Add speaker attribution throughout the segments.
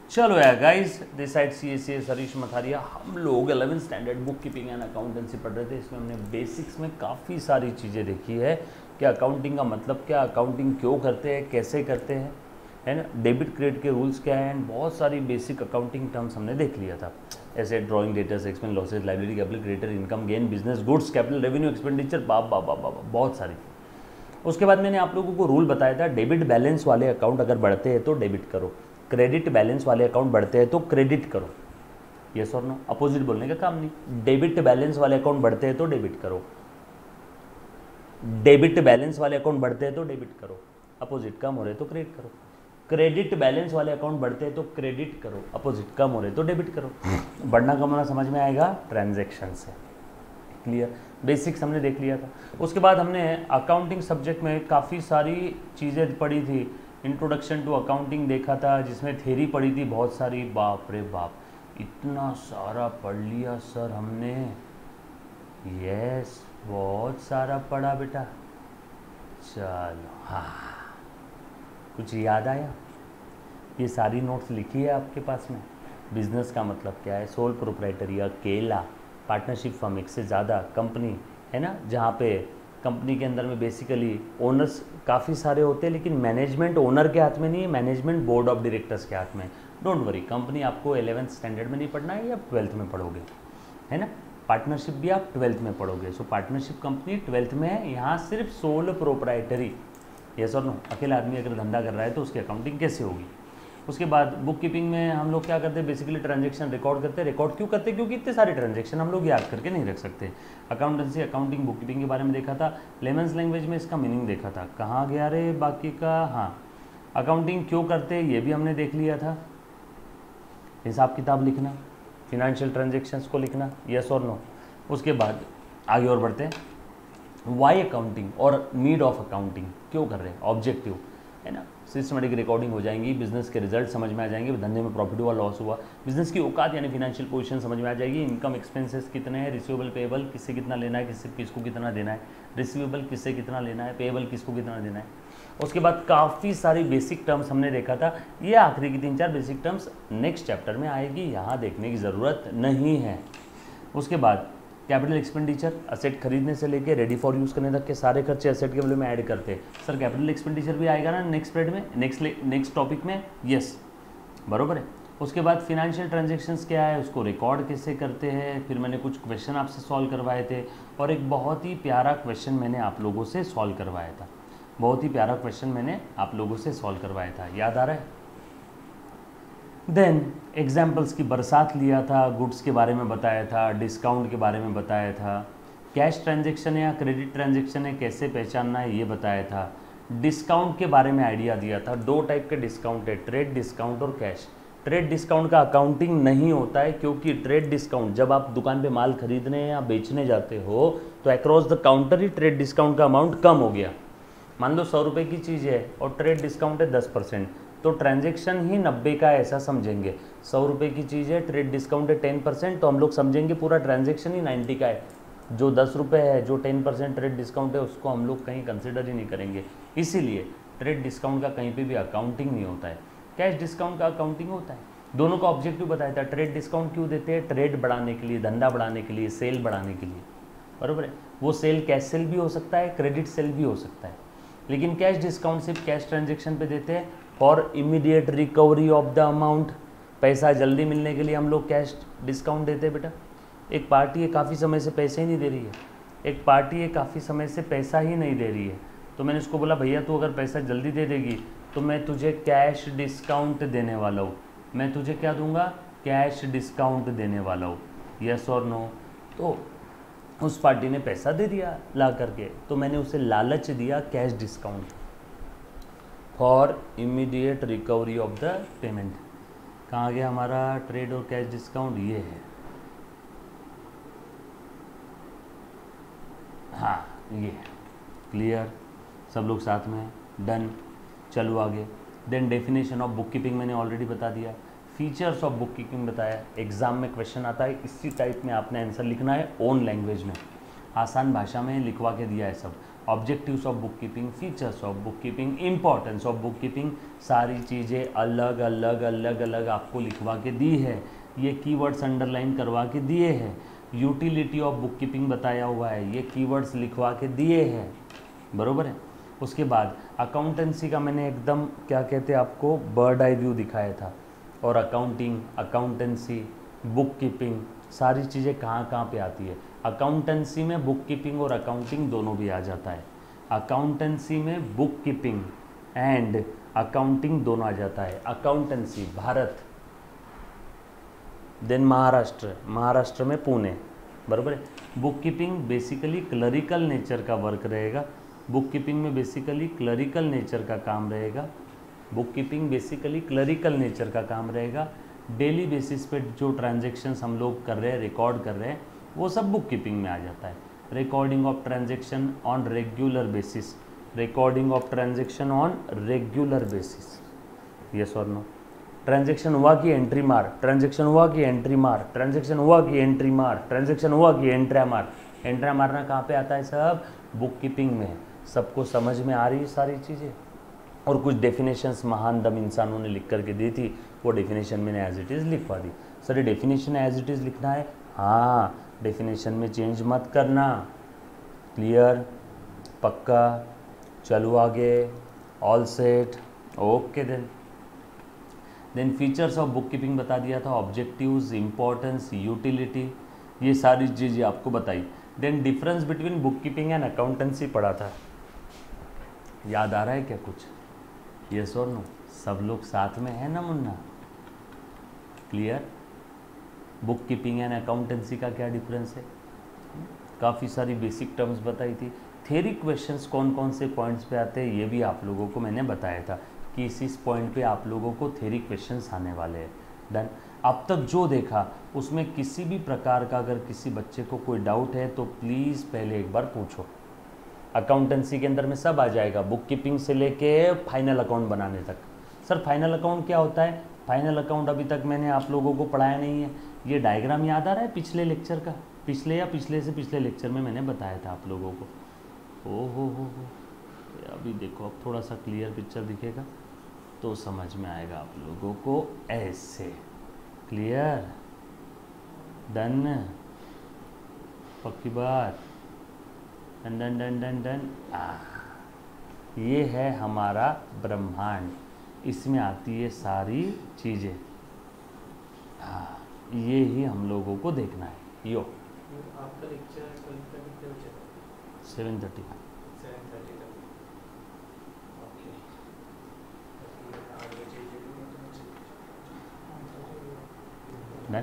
Speaker 1: चलो यार guys, this side CSA Harish Mathariya. हम लोग 11th standard book keeping and accountancy पढ़ रहे थे। इसमें हमने बेसिक्स में काफ़ी सारी चीज़ें देखी है कि अकाउंटिंग का मतलब क्या, अकाउंटिंग क्यों करते हैं, कैसे करते हैं, है ना, डेबिट क्रेडिट के रूल्स क्या हैं, एंड बहुत सारी बेसिक अकाउंटिंग टर्म्स हमने देख लिया था। ऐसे drawing, debtors, expense, losses, liability, capital, creditor, income, gain, business, goods, capital, revenue, expenditure, बाप बाप बाप बाप बहुत सारी। उसके बाद मैंने आप लोगों को रूल बताया था, डेबिट बैलेंस वाले अकाउंट अगर बढ़ते हैं तो डेबिट करो, क्रेडिट बैलेंस वाले अकाउंट बढ़ते हैं तो क्रेडिट करो। यस और नो, अपोजिट बोलने का काम नहीं। डेबिट बैलेंस वाले अकाउंट बढ़ते हैं तो डेबिट करो, डेबिट बैलेंस वाले अकाउंट बढ़ते हैं तो डेबिट करो, अपोजिट कम हो रहे तो क्रेडिट करो। क्रेडिट बैलेंस वाले अकाउंट बढ़ते हैं तो क्रेडिट करो, अपोजिट कम हो रहे तो डेबिट करो। बढ़ना कम होना समझ में आएगा ट्रांजैक्शन से। क्लियर, बेसिक्स हमने देख लिया था। उसके बाद हमने अकाउंटिंग सब्जेक्ट में काफ़ी सारी चीज़ें पढ़ी थी। इंट्रोडक्शन टू अकाउंटिंग देखा था, जिसमें थ्योरी पढ़ी थी बहुत सारी। बाप रे बाप, इतना सारा पढ़ लिया सर हमने। यस, बहुत सारा पढ़ा बेटा। चलो हाँ, कुछ याद आया? ये सारी नोट्स लिखी है आपके पास में। बिजनेस का मतलब क्या है, सोल प्रोप्राइटरी, अकेला, पार्टनरशिप फर्म, एक से ज़्यादा, कंपनी, है ना, जहाँ पे कंपनी के अंदर में बेसिकली ओनर्स काफ़ी सारे होते हैं, लेकिन मैनेजमेंट ओनर के हाथ में नहीं है, मैनेजमेंट बोर्ड ऑफ डायरेक्टर्स के हाथ में। डोंट वरी, कंपनी आपको 11th स्टैंडर्ड में नहीं पढ़ना है, या 12th में पढ़ोगे, है ना। पार्टनरशिप भी आप 12th में पढ़ोगे। सो पार्टनरशिप कंपनी 12th में है। यहाँ सिर्फ सोल प्रोप्राइटरी, यस और नो, अकेला आदमी अगर धंधा कर रहा है तो उसकी अकाउंटिंग कैसे होगी। उसके बाद बुक कीपिंग में हम लोग क्या करते हैं, बेसिकली ट्रांजैक्शन रिकॉर्ड करते हैं। रिकॉर्ड क्यों करते हैं? क्योंकि इतने सारे ट्रांजैक्शन हम लोग याद करके नहीं रख सकते। अकाउंटेंसी, अकाउंटिंग, बुक कीपिंग के बारे में देखा था। लेमन्स लैंग्वेज में इसका मीनिंग देखा था। कहाँ गया रे बाकी का? हाँ, अकाउंटिंग क्यों करते हैं ये भी हमने देख लिया था। हिसाब किताब लिखना, फिनेंशियल ट्रांजेक्शन्स को लिखना, यस और नो। उसके बाद आगे और बढ़ते हैं। वाई अकाउंटिंग और नीड ऑफ अकाउंटिंग, क्यों कर रहे हैं, ऑब्जेक्टिव, है ना। सिस्टमेटिक रिकॉर्डिंग हो जाएंगी, बिजनेस के रिजल्ट समझ में आ जाएंगे, धंधे में प्रॉफिट हुआ, लॉस हुआ, बिजनेस की औकात यानी फिनेंशियल पोजीशन समझ में आ जाएगी। इनकम एक्सपेंसेस कितने हैं, रिसीवेबल पेएबल किससे कितना लेना है, किसको कितना देना है, रिसीवेबल किससे कितना लेना है, पेएबल किसको कितना देना है। उसके बाद काफ़ी सारी बेसिक टर्म्स हमने देखा था। ये आखिरी की 3-4 बेसिक टर्म्स नेक्स्ट चैप्टर में आएगी, यहाँ देखने की ज़रूरत नहीं है। उसके बाद कैपिटल एक्सपेंडिचर, असेट खरीदने से लेके रेडी फॉर यूज़ करने तक के सारे खर्चे असेट के वैल्यू में ऐड करते हैं। सर कैपिटल एक्सपेंडिचर भी आएगा ना नेक्स्ट पीरियड में, नेक्स्ट टॉपिक में? यस, बरोबर है। उसके बाद फिनेंशियल ट्रांजैक्शंस क्या है, उसको रिकॉर्ड कैसे करते हैं, फिर मैंने कुछ क्वेश्चन आपसे सॉल्व करवाए थे, और एक बहुत ही प्यारा क्वेश्चन मैंने आप लोगों से सॉल्व करवाया था। बहुत ही प्यारा क्वेश्चन मैंने आप लोगों से सॉल्व करवाया था, याद आ रहा है? देन एग्जाम्पल्स की बरसात लिया था, गुड्स के बारे में बताया था, डिस्काउंट के बारे में बताया था, कैश ट्रांजैक्शन है या क्रेडिट ट्रांजैक्शन है कैसे पहचानना है ये बताया था, डिस्काउंट के बारे में आइडिया दिया था। 2 टाइप के डिस्काउंट है, ट्रेड डिस्काउंट और कैश। ट्रेड डिस्काउंट का अकाउंटिंग नहीं होता है, क्योंकि ट्रेड डिस्काउंट जब आप दुकान पे माल खरीदने या बेचने जाते हो तो अक्रॉस द काउंटर ही ट्रेड डिस्काउंट का अमाउंट कम हो गया। मान लो 100 रुपये की चीज़ है और ट्रेड डिस्काउंट है 10%, तो ट्रांजैक्शन ही 90 का ऐसा समझेंगे। 100 रुपये की चीज़ है, ट्रेड डिस्काउंट है 10%, तो हम लोग समझेंगे पूरा ट्रांजैक्शन ही 90 का है। जो 10 रुपये है, जो 10% ट्रेड डिस्काउंट है, उसको हम लोग कहीं कंसिडर ही नहीं करेंगे। इसीलिए ट्रेड डिस्काउंट का कहीं पे भी अकाउंटिंग नहीं होता है, कैश डिस्काउंट का अकाउंटिंग होता है। दोनों का ऑब्जेक्टिव बताया था। ट्रेड डिस्काउंट क्यों देते हैं? ट्रेड बढ़ाने के लिए, धंधा बढ़ाने के लिए, सेल बढ़ाने के लिए, बराबर है। वो सेल कैश सेल भी हो सकता है, क्रेडिट सेल भी हो सकता है। लेकिन कैश डिस्काउंट सिर्फ कैश ट्रांजेक्शन पे देते हैं for immediate recovery of the amount. पैसा जल्दी मिलने के लिए हम लोग कैश डिस्काउंट देते हैं बेटा। एक पार्टी है काफ़ी समय से पैसे ही नहीं दे रही है, एक पार्टी है काफ़ी समय से पैसा ही नहीं दे रही है, तो मैंने उसको बोला भैया तू अगर पैसा जल्दी दे देगी तो मैं तुझे कैश डिस्काउंट देने वाला हूँ। मैं तुझे क्या दूंगा? कैश डिस्काउंट देने वाला हूँ, यस और नो। तो उस पार्टी ने पैसा दे दिया ला करके, तो मैंने उसे लालच दिया cash discount for immediate recovery of the payment. कहाँ गया हमारा ट्रेड और कैश डिस्काउंट? ये है, हाँ ये है। क्लियर, सब लोग साथ में? डन, चलो आगे। Then definition of book keeping मैंने ऑलरेडी बता दिया। फीचर्स ऑफ बुक कीपिंग बताया। एग्जाम में क्वेश्चन आता है इसी टाइप में, आपने आंसर लिखना है ओन लैंग्वेज में, आसान भाषा में लिखवा के दिया है सब। Objectives of book keeping, features of book keeping, importance of book keeping, सारी चीज़ें अलग अलग अलग अलग आपको लिखवा के दी है, ये कीवर्ड्स अंडरलाइन करवा के दिए हैं, यूटिलिटी ऑफ बुक कीपिंग बताया हुआ है, ये कीवर्ड्स लिखवा के दिए हैं, बरोबर है। उसके बाद अकाउंटेंसी का मैंने एकदम क्या कहते हैं आपको बर्ड आई व्यू दिखाया था, और अकाउंटिंग, अकाउंटेंसी, बुक कीपिंग, सारी चीज़ें कहाँ कहाँ पे आती है। अकाउंटेंसी में बुक कीपिंग और अकाउंटिंग दोनों भी आ जाता है, अकाउंटेंसी में बुक कीपिंग एंड अकाउंटिंग दोनों आ जाता है। अकाउंटेंसी भारत, देन महाराष्ट्र, महाराष्ट्र में पुणे, बराबर है। Book keeping basically clerical nature का वर्क रहेगा, बुक कीपिंग में बेसिकली क्लरिकल नेचर का काम रहेगा, book keeping basically clerical nature का काम रहेगा। डेली बेसिस पे जो ट्रांजेक्शन्स हम लोग कर रहे हैं, रिकॉर्ड कर रहे हैं, वो सब बुक कीपिंग में आ जाता है। Recording of transaction on regular basis, recording of transaction on regular basis, yes और नो। ट्रांजेक्शन हुआ कि एंट्री मार, ट्रांजेक्शन हुआ कि एंट्री मार, ट्रांजेक्शन हुआ कि एंट्री मार, ट्रांजेक्शन हुआ कि एंट्री मार। एंट्री मारना कहाँ पे आता है? सब बुक कीपिंग में। सबको समझ में आ रही है सारी चीज़ें? और कुछ डेफिनेशंस महान दम इंसानों ने लिख करके दी थी, वो डेफिनेशन मैंने एज इट इज़ लिखवा दी। सर ये डेफिनेशन एज इट इज़ लिखना है? हाँ, डेफिनेशन में चेंज मत करना। क्लियर? पक्का? चलो आगे, all set, okay. Then features of book keeping बता दिया था, ऑब्जेक्टिव्स, इंपॉर्टेंस, यूटिलिटी, ये सारी चीज़ें आपको बताई। Then difference between book keeping and accountancy पढ़ा था, याद आ रहा है क्या कुछ? यस और नो? सब लोग साथ में है ना मुन्ना? Clear? Book keeping and accountancy का क्या डिफरेंस है? काफ़ी सारी बेसिक टर्म्स बताई थी। थ्योरी क्वेश्चंस कौन कौन से पॉइंट्स पे आते हैं ये भी आप लोगों को मैंने बताया था कि इस पॉइंट पे आप लोगों को थ्योरी क्वेश्चंस आने वाले हैं। डन। अब तक जो देखा उसमें किसी भी प्रकार का अगर किसी बच्चे को कोई डाउट है तो प्लीज़ पहले एक बार पूछो। अकाउंटेंसी के अंदर में सब आ जाएगा, बुक कीपिंग से लेके फाइनल अकाउंट बनाने तक। सर फाइनल अकाउंट क्या होता है? फाइनल अकाउंट अभी तक मैंने आप लोगों को पढ़ाया नहीं है। ये डायग्राम याद आ रहा है पिछले लेक्चर का? पिछले या पिछले से पिछले लेक्चर में मैंने बताया था आप लोगों को। ओ हो, अभी देखो, अब थोड़ा सा क्लियर पिक्चर दिखेगा तो समझ में आएगा आप लोगों को। ऐसे क्लियर? डन? पक्की बात? Done done done done done. ये है हमारा ब्रह्मांड, इसमें आती है सारी चीज़ें। हाँ, ये ही हम लोगों को देखना है। यो
Speaker 2: आपका लेक्चर
Speaker 1: 7:30। डन?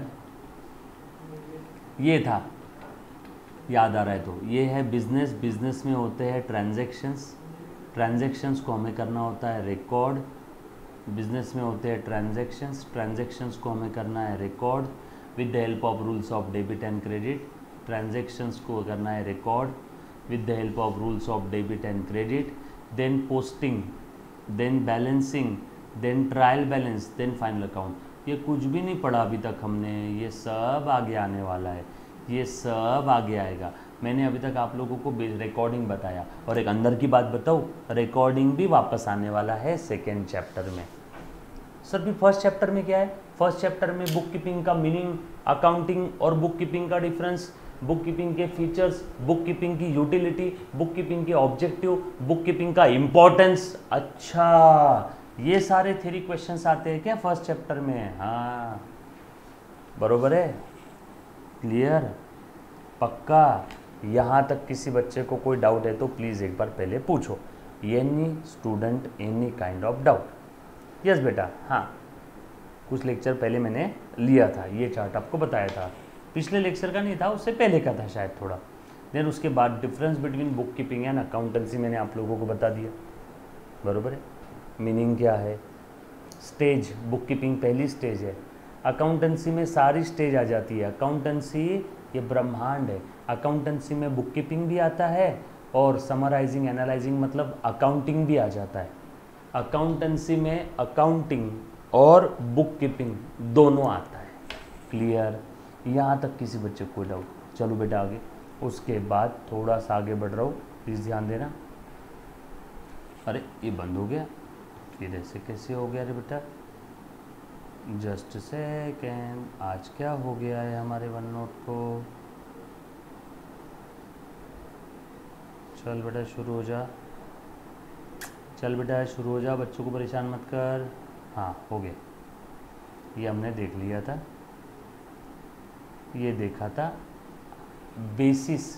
Speaker 1: ये था, याद आ रहा है तो ये है बिजनेस। बिजनेस में होते हैं ट्रांजैक्शंस, ट्रांजैक्शंस को हमें करना होता है रिकॉर्ड। बिजनेस में होते हैं ट्रांजैक्शंस, ट्रांजैक्शंस को हमें करना है record with the help of rules of debit and credit. Transactions को करना है record with the help of rules of debit and credit. Then posting, then balancing, then trial balance, then final account. ये कुछ भी नहीं पढ़ा अभी तक हमने, ये सब आगे आने वाला है, ये सब आगे आएगा। मैंने अभी तक आप लोगों को रिकॉर्डिंग बताया, और एक अंदर की बात बताऊँ, रिकॉर्डिंग भी वापस आने वाला है सेकेंड चैप्टर में। सर भी फर्स्ट चैप्टर में क्या है? फर्स्ट चैप्टर में बुक कीपिंग का मीनिंग, अकाउंटिंग और बुक कीपिंग का डिफरेंस, बुक कीपिंग के फीचर्स, बुक कीपिंग की यूटिलिटी, बुक कीपिंग के ऑब्जेक्टिव, बुक कीपिंग का इम्पोर्टेंस। अच्छा, ये सारे थ्योरी क्वेश्चंस आते हैं क्या फर्स्ट चैप्टर में? हाँ, बरोबर है। क्लियर? पक्का? यहाँ तक किसी बच्चे को कोई डाउट है तो प्लीज़ एक बार पहले पूछो। Any student any kind of doubt? Yes बेटा, हाँ, कुछ लेक्चर पहले मैंने लिया था, ये चार्ट आपको बताया था। पिछले लेक्चर का नहीं था, उससे पहले का था शायद थोड़ा। देन उसके बाद difference between book keeping and accountancy मैंने आप लोगों को बता दिया, बरोबर है। मीनिंग क्या है? स्टेज, बुक कीपिंग पहली स्टेज है, अकाउंटेंसी में सारी स्टेज आ जाती है। अकाउंटेंसी ये ब्रह्मांड है, अकाउंटेंसी में बुक कीपिंग भी आता है और समराइजिंग, एनालाइजिंग मतलब अकाउंटिंग भी आ जाता है। अकाउंटेंसी में अकाउंटिंग और बुक कीपिंग दोनों आता है। क्लियर? यहाँ तक किसी बच्चे को डाउट? चलो बेटा आगे। उसके बाद थोड़ा सा आगे बढ़ रहा हूँ, प्लीज़ ध्यान देना। अरे ये बंद हो गया, फिर ऐसे कैसे हो गया रे बेटा? जस्ट सेकेंड, आज क्या हो गया है हमारे वन नोट को? चल बेटा शुरू हो जा, चल बेटा शुरू हो जा, बच्चों को परेशान मत कर। हाँ हो गया, ये हमने देख लिया था, ये देखा था बेसिस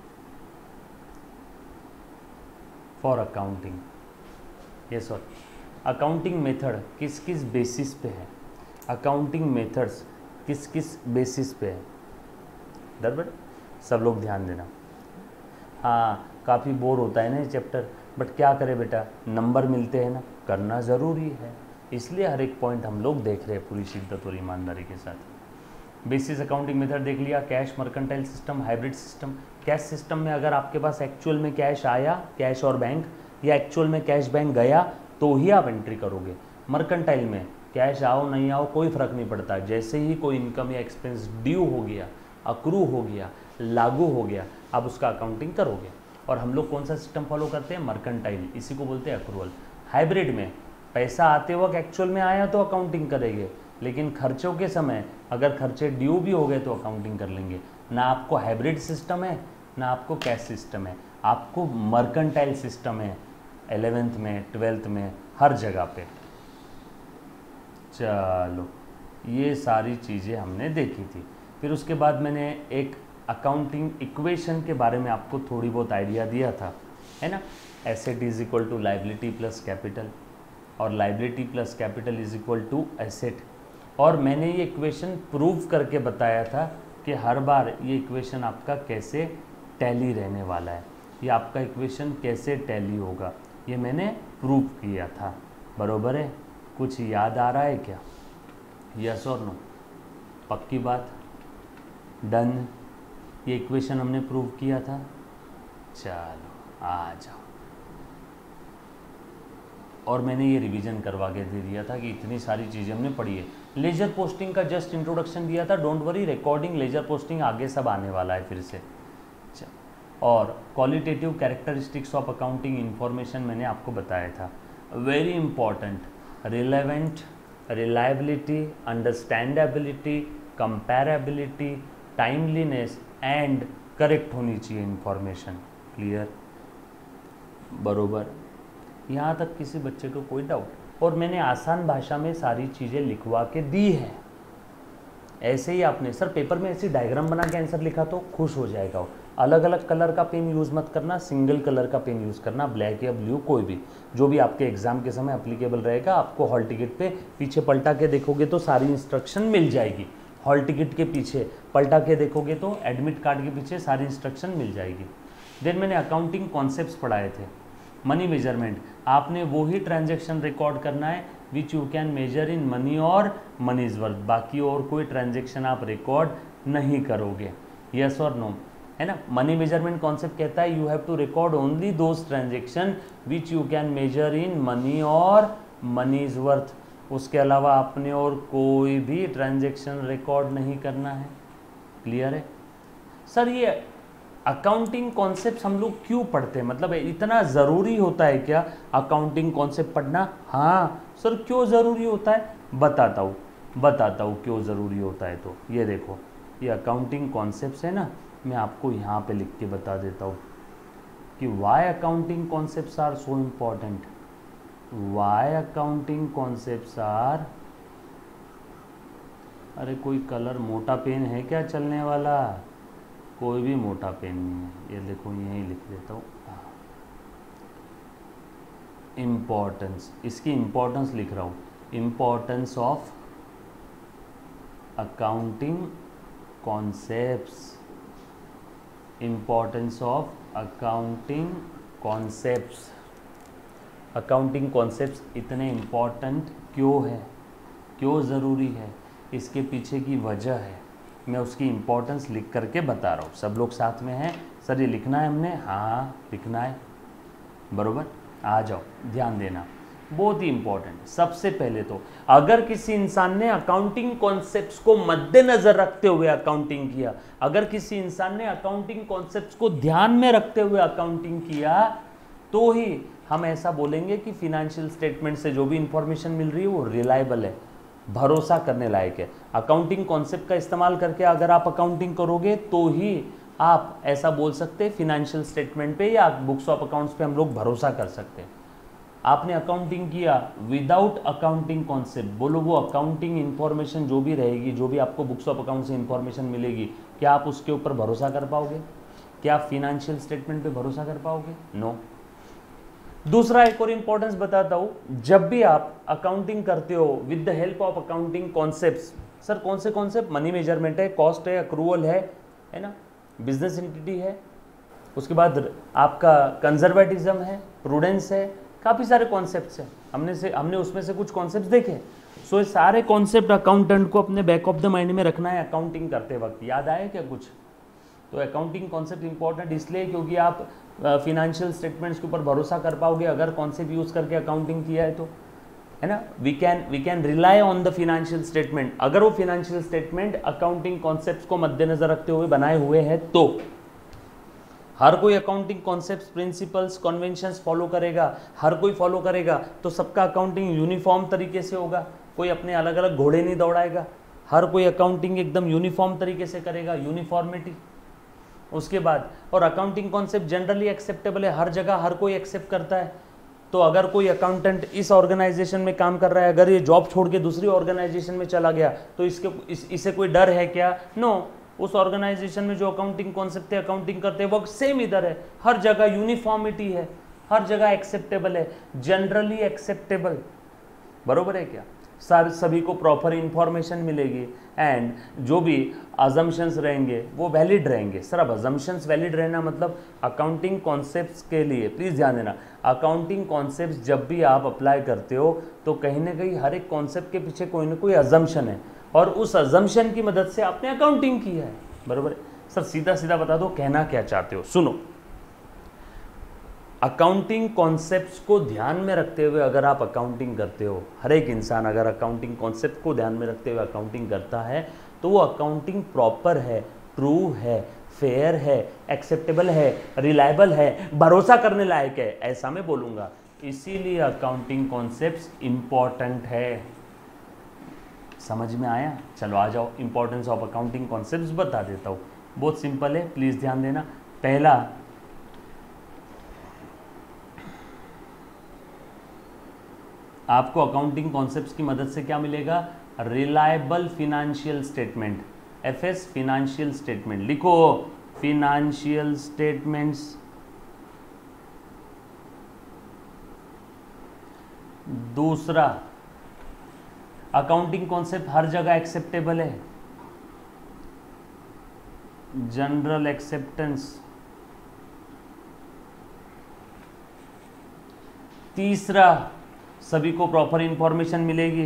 Speaker 1: फॉर अकाउंटिंग। ये सॉरी, अकाउंटिंग मेथड किस किस बेसिस पे है, अकाउंटिंग मेथड्स किस किस बेसिस पे है। दरबड़ सब लोग ध्यान देना। हाँ काफ़ी बोर होता है ना ये चैप्टर, बट क्या करें बेटा, नंबर मिलते हैं ना, करना ज़रूरी है, इसलिए हर एक पॉइंट हम लोग देख रहे हैं पूरी शिद्दत और ईमानदारी के साथ। बेसिस अकाउंटिंग मेथड देख लिया, cash mercantile system, hybrid system. Cash system में अगर आपके पास एक्चुअल में कैश आया, कैश और बैंक, या एक्चुअल में कैश बैंक गया तो ही आप एंट्री करोगे। मर्केंटाइल में कैश आओ नहीं आओ कोई फ़र्क नहीं पड़ता, जैसे ही कोई इनकम या एक्सपेंस ड्यू हो गया, अक्रू हो गया, लागू हो गया, आप उसका अकाउंटिंग करोगे। और हम लोग कौन सा सिस्टम फॉलो करते हैं? मर्केंटाइल, इसी को बोलते हैं अक्रूवल। हाइब्रिड में पैसा आते वक्त एक्चुअल में आया तो अकाउंटिंग करेंगे, लेकिन खर्चों के समय अगर खर्चे ड्यू भी हो गए तो अकाउंटिंग कर लेंगे। ना आपको हाइब्रिड सिस्टम है ना आपको कैश सिस्टम है, आपको मर्केंटाइल सिस्टम है 11th में 12th में हर जगह पे। चलो ये सारी चीज़ें हमने देखी थी। फिर उसके बाद मैंने एक अकाउंटिंग इक्वेशन के बारे में आपको थोड़ी बहुत आइडिया दिया था, है ना। Asset is equal to liability plus capital, और liability plus capital is equal to asset. और मैंने ये इक्वेशन प्रूव करके बताया था कि हर बार ये इक्वेशन आपका कैसे टैली रहने वाला है, ये आपका इक्वेशन कैसे टैली होगा, ये मैंने प्रूव किया था। बरोबर है? कुछ याद आ रहा है क्या? यस और नो? पक्की बात? डन? ये इक्वेशन हमने प्रूव किया था। चलो आ जाओ। और मैंने ये रिवीजन करवा के दे दिया था कि इतनी सारी चीज़ें हमने पढ़ी है। लेजर पोस्टिंग का जस्ट इंट्रोडक्शन दिया था, don't worry, recording ledger posting आगे सब आने वाला है फिर से। और qualitative characteristics of accounting information मैंने आपको बताया था, very important, relevant, reliability, understandability, comparability, timeliness and correct होनी चाहिए इंफॉर्मेशन। क्लियर? बरोबर? यहाँ तक किसी बच्चे को कोई डाउट? और मैंने आसान भाषा में सारी चीज़ें लिखवा के दी है। ऐसे ही आपने सर पेपर में ऐसी डायग्राम बना के आंसर लिखा तो खुश हो जाएगा वो। अलग अलग कलर का पेन यूज़ मत करना, सिंगल कलर का पेन यूज़ करना, ब्लैक या ब्लू कोई भी, जो भी आपके एग्जाम के समय अप्लीकेबल रहेगा। आपको हॉल टिकट पे पीछे पलटा के देखोगे तो सारी इंस्ट्रक्शन मिल जाएगी। हॉल टिकट के पीछे पलटा के देखोगे तो एडमिट कार्ड के पीछे सारी इंस्ट्रक्शन मिल जाएगी। देन मैंने अकाउंटिंग कॉन्सेप्ट्स पढ़ाए थे। मनी मेजरमेंट, आपने वो ही ट्रांजैक्शन रिकॉर्ड करना है which you can measure in money और मनी इज वर्थ, बाकी और कोई ट्रांजैक्शन आप रिकॉर्ड नहीं करोगे। यस और नो? है ना। मनी मेजरमेंट कॉन्सेप्ट कहता है you have to record only those transaction which you can measure in money और मनी इज वर्थ। उसके अलावा आपने और कोई भी ट्रांजैक्शन रिकॉर्ड नहीं करना है। क्लियर है? सर ये अकाउंटिंग कॉन्सेप्ट हम लोग क्यों पढ़ते हैं, मतलब इतना ज़रूरी होता है क्या अकाउंटिंग कॉन्सेप्ट पढ़ना? हाँ सर क्यों ज़रूरी होता है, बताता हूँ क्यों ज़रूरी होता है। तो ये देखो, ये अकाउंटिंग कॉन्सेप्ट्स है ना, मैं आपको यहाँ पे लिख के बता देता हूँ कि why accounting concepts are so important. Why accounting concepts are, अरे कोई कलर मोटा पेन है क्या चलने वाला? कोई भी मोटा पेन नहीं है, ये देखो यहीं लिख देता हूँ। इम्पोर्टेंस, इसकी इम्पोर्टेंस लिख रहा हूँ, importance of accounting concepts, importance of accounting concepts. Accounting concepts इतने इम्पॉर्टेंट क्यों है, क्यों ज़रूरी है, इसके पीछे की वजह है, मैं उसकी इम्पोर्टेंस लिख करके बता रहा हूँ। सब लोग साथ में हैं? सर ये लिखना है हमने? हाँ लिखना है। बरोबर? आ जाओ ध्यान देना। बहुत ही इंपॉर्टेंट है। सबसे पहले तो अगर किसी इंसान ने अकाउंटिंग कॉन्सेप्ट्स को मद्देनजर रखते हुए अकाउंटिंग किया, अगर किसी इंसान ने अकाउंटिंग कॉन्सेप्ट्स को ध्यान में रखते हुए अकाउंटिंग किया, तो ही हम ऐसा बोलेंगे कि फिनेंशियल स्टेटमेंट से जो भी इंफॉर्मेशन मिल रही है वो रिलायबल है, भरोसा करने लायक है। अकाउंटिंग कॉन्सेप्ट का इस्तेमाल करके अगर आप अकाउंटिंग करोगे तो ही आप ऐसा बोल सकते हैं फिनेंशियल स्टेटमेंट पे या बुक्स ऑफ अकाउंट्स पे हम लोग भरोसा कर सकते हैं। आपने अकाउंटिंग किया विदाउट अकाउंटिंग कॉन्सेप्ट, बोलो वो अकाउंटिंग इंफॉर्मेशन जो भी रहेगी, जो भी आपको बुक्स ऑफ अकाउंट से इंफॉर्मेशन मिलेगी, क्या आप उसके ऊपर भरोसा कर पाओगे? क्या आप फिनेंशियल स्टेटमेंट पे भरोसा कर पाओगे? नो। दूसरा एक और इंपॉर्टेंस बताता हूं, जब भी आप अकाउंटिंग करते हो with the help of accounting concepts, sir कौन से कॉन्सेप्ट? मनी मेजरमेंट है, कॉस्ट है, अक्रूवल है ना, बिजनेस एंटिटी है, उसके बाद आपका कंजर्वेटिज्म है, प्रूडेंस है, काफ़ी सारे कॉन्सेप्ट्स हैं। हमने उसमें से कुछ कॉन्सेप्ट्स देखे। सो ये सारे कॉन्सेप्ट अकाउंटेंट को अपने बैक ऑफ द माइंड में रखना है अकाउंटिंग करते वक्त। याद आया क्या कुछ? तो अकाउंटिंग कॉन्सेप्ट इंपॉर्टेंट इसलिए क्योंकि आप फिनेंशियल स्टेटमेंट्स के ऊपर भरोसा कर पाओगे अगर कॉन्सेप्ट यूज़ करके अकाउंटिंग किया है तो, है ना। We can rely on the financial statement. अगर वो फिनेंशियल स्टेटमेंट अकाउंटिंग कॉन्सेप्ट्स को मद्देनजर रखते हुए बनाए हुए हैं तो हर कोई accounting concepts, principles, conventions follow करेगा, हर कोई फॉलो करेगा तो सबका अकाउंटिंग यूनिफॉर्म तरीके से होगा। कोई अपने अलग अलग घोड़े नहीं दौड़ाएगा, हर कोई अकाउंटिंग एकदम यूनिफॉर्म तरीके से करेगा, यूनिफॉर्मिटी। उसके बाद और अकाउंटिंग कॉन्सेप्ट जनरली एक्सेप्टेबल है, हर जगह हर कोई एक्सेप्ट करता है। तो अगर कोई अकाउंटेंट इस ऑर्गेनाइजेशन में काम कर रहा है, अगर ये जॉब छोड़ के दूसरी ऑर्गेनाइजेशन में चला गया तो इसे कोई डर है क्या? नो। उस ऑर्गेनाइजेशन में जो अकाउंटिंग कॉन्सेप्ट है, अकाउंटिंग करते हैं वो सेम इधर है, हर जगह यूनिफॉर्मिटी है, हर जगह एक्सेप्टेबल है, जनरली एक्सेप्टेबल। बरोबर है क्या? सभी को प्रॉपर इंफॉर्मेशन मिलेगी एंड जो भी अजम्पशंस रहेंगे वो वैलिड रहेंगे। सर अब अजम्पशंस वैलिड रहना मतलब अकाउंटिंग कॉन्सेप्ट्स के लिए प्लीज़ ध्यान देना, अकाउंटिंग कॉन्सेप्ट्स जब भी आप अप्लाई करते हो तो कहीं ना कहीं हर एक कॉन्सेप्ट के पीछे कोई ना कोई अजम्पशन है और उस अजम्पशन की मदद से आपने अकाउंटिंग की है। बराबर है। सर सीधा सीधा बता दो कहना क्या चाहते हो। सुनो, अकाउंटिंग कॉन्सेप्ट्स को ध्यान में रखते हुए अगर आप अकाउंटिंग करते हो, हर एक इंसान अगर अकाउंटिंग कॉन्सेप्ट को ध्यान में रखते हुए अकाउंटिंग करता है तो वो अकाउंटिंग प्रॉपर है, ट्रू है, फेयर है, एक्सेप्टेबल है, रिलायबल है, भरोसा करने लायक है, ऐसा मैं बोलूँगा। इसीलिए अकाउंटिंग कॉन्सेप्ट्स इंपॉर्टेंट है। समझ में आया? चलो आ जाओ, इंपॉर्टेंस ऑफ अकाउंटिंग कॉन्सेप्ट्स बता देता हूँ। बहुत सिंपल है, प्लीज़ ध्यान देना। पहला, आपको अकाउंटिंग कॉन्सेप्ट्स की मदद से क्या मिलेगा? Reliable financial statement, FS financial statement लिखो, फिनेंशियल स्टेटमेंट्स। दूसरा, अकाउंटिंग कॉन्सेप्ट हर जगह एक्सेप्टेबल है, जनरल एक्सेप्टेंस। तीसरा, सभी को प्रॉपर इंफॉर्मेशन मिलेगी।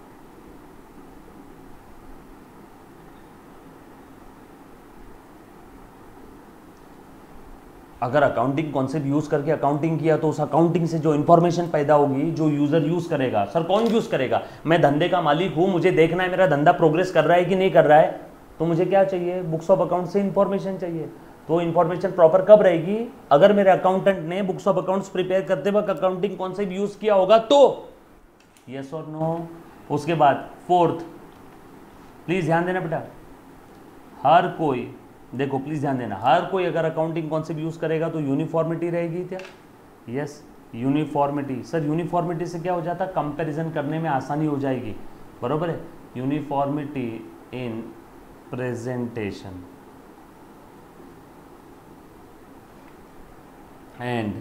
Speaker 1: अगर अकाउंटिंग कॉन्सेप्ट यूज करके अकाउंटिंग किया तो उस अकाउंटिंग से जो इंफॉर्मेशन पैदा होगी, जो यूजर यूज करेगा, सर कौन यूज करेगा? मैं धंधे का मालिक हूं, मुझे देखना है मेरा धंधा प्रोग्रेस कर रहा है कि नहीं कर रहा है, तो मुझे क्या चाहिए? बुक्स ऑफ अकाउंट से इंफॉर्मेशन चाहिए। तो इन्फॉर्मेशन प्रॉपर कब रहेगी? अगर मेरे अकाउंटेंट ने बुक्स ऑफ अकाउंट्स प्रिपेयर करते वक्त अकाउंटिंग कॉन्सेप्ट यूज किया होगा तो। यस और नो? उसके बाद फोर्थ, प्लीज ध्यान देना बेटा, हर कोई, देखो प्लीज ध्यान देना, हर कोई अगर अकाउंटिंग कॉन्सेप्ट यूज करेगा तो यूनिफॉर्मिटी रहेगी क्या? Yes, uniformity. सर यूनिफॉर्मिटी से क्या हो जाता है? कंपैरिजन करने में आसानी हो जाएगी। बरोबर है। Uniformity in presentation and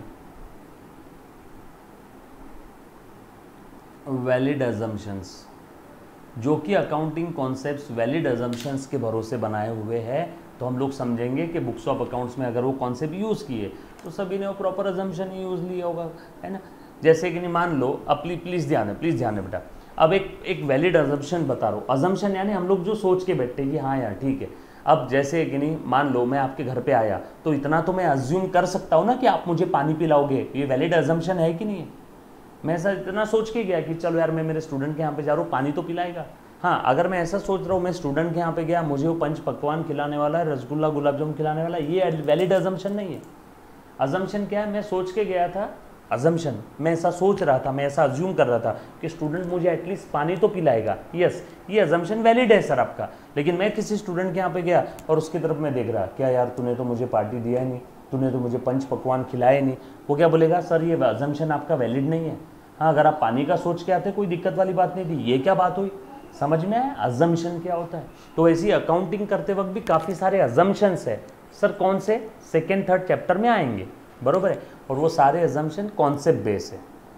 Speaker 1: valid assumptions, जो कि अकाउंटिंग कॉन्सेप्ट्स वैलिड अजम्पशंस के भरोसे बनाए हुए हैं, तो हम लोग समझेंगे कि बुक्स ऑफ अकाउंट्स में अगर वो कॉन्सेप्ट यूज़ किए तो सभी ने वो प्रॉपर अजम्पशन ही यूज़ लिया होगा, है ना। जैसे कि नहीं, मान लो, अब प्लीज़ ध्यान है बेटा, अब एक वैलिड अजम्पशन बता रहा हूँ। अजम्पशन यानी हम लोग जो सोच के बैठते हैं कि हाँ यार ठीक है। अब जैसे कि नहीं, मान लो मैं आपके घर पे आया तो इतना तो मैं अज्यूम कर सकता हूँ ना कि आप मुझे पानी पिलाओगे, ये वैलिड अजम्पशन है कि नहीं है? मैं ऐसा इतना सोच के गया कि चलो यार मैं मेरे स्टूडेंट के यहाँ पे जा रहा हूँ, पानी तो पिलाएगा। हाँ, अगर मैं ऐसा सोच रहा हूँ मैं स्टूडेंट के यहाँ पे गया, मुझे वो पंच पकवान खिलाने वाला है, रसगुल्ला गुलाब जामुन खिलाने वाला है, ये वैलिड अजम्पशन नहीं है। अजम्पशन क्या है, मैं सोच के गया था, अजम्पशन मैं ऐसा सोच रहा था, मैं ऐसा अज्यूम कर रहा था कि स्टूडेंट मुझे एटलीस्ट पानी तो पिलाएगा। यस, ये अजम्पशन वैलिड है सर आपका। लेकिन मैं किसी स्टूडेंट के यहाँ पे गया और उसकी तरफ मैं देख रहा, क्या यार तूने तो मुझे पार्टी दिया ही नहीं, तूने तो मुझे पंच पकवान खिलाए नहीं। वो क्या बोलेगा, सर ये अजम्पशन आपका वैलिड नहीं है। हाँ, अगर आप पानी का सोच के आते कोई दिक्कत वाली बात नहीं थी, ये क्या बात हुई, समझ में आया अजम्पशन क्या होता है। तो ऐसी अकाउंटिंग करते वक्त भी काफ़ी सारे अजम्पशंस है सर, कौन से, सेकेंड थर्ड चैप्टर में आएंगे, बरोबर है। और वो सारे अजम्पशन कॉन्सेप्ट बेस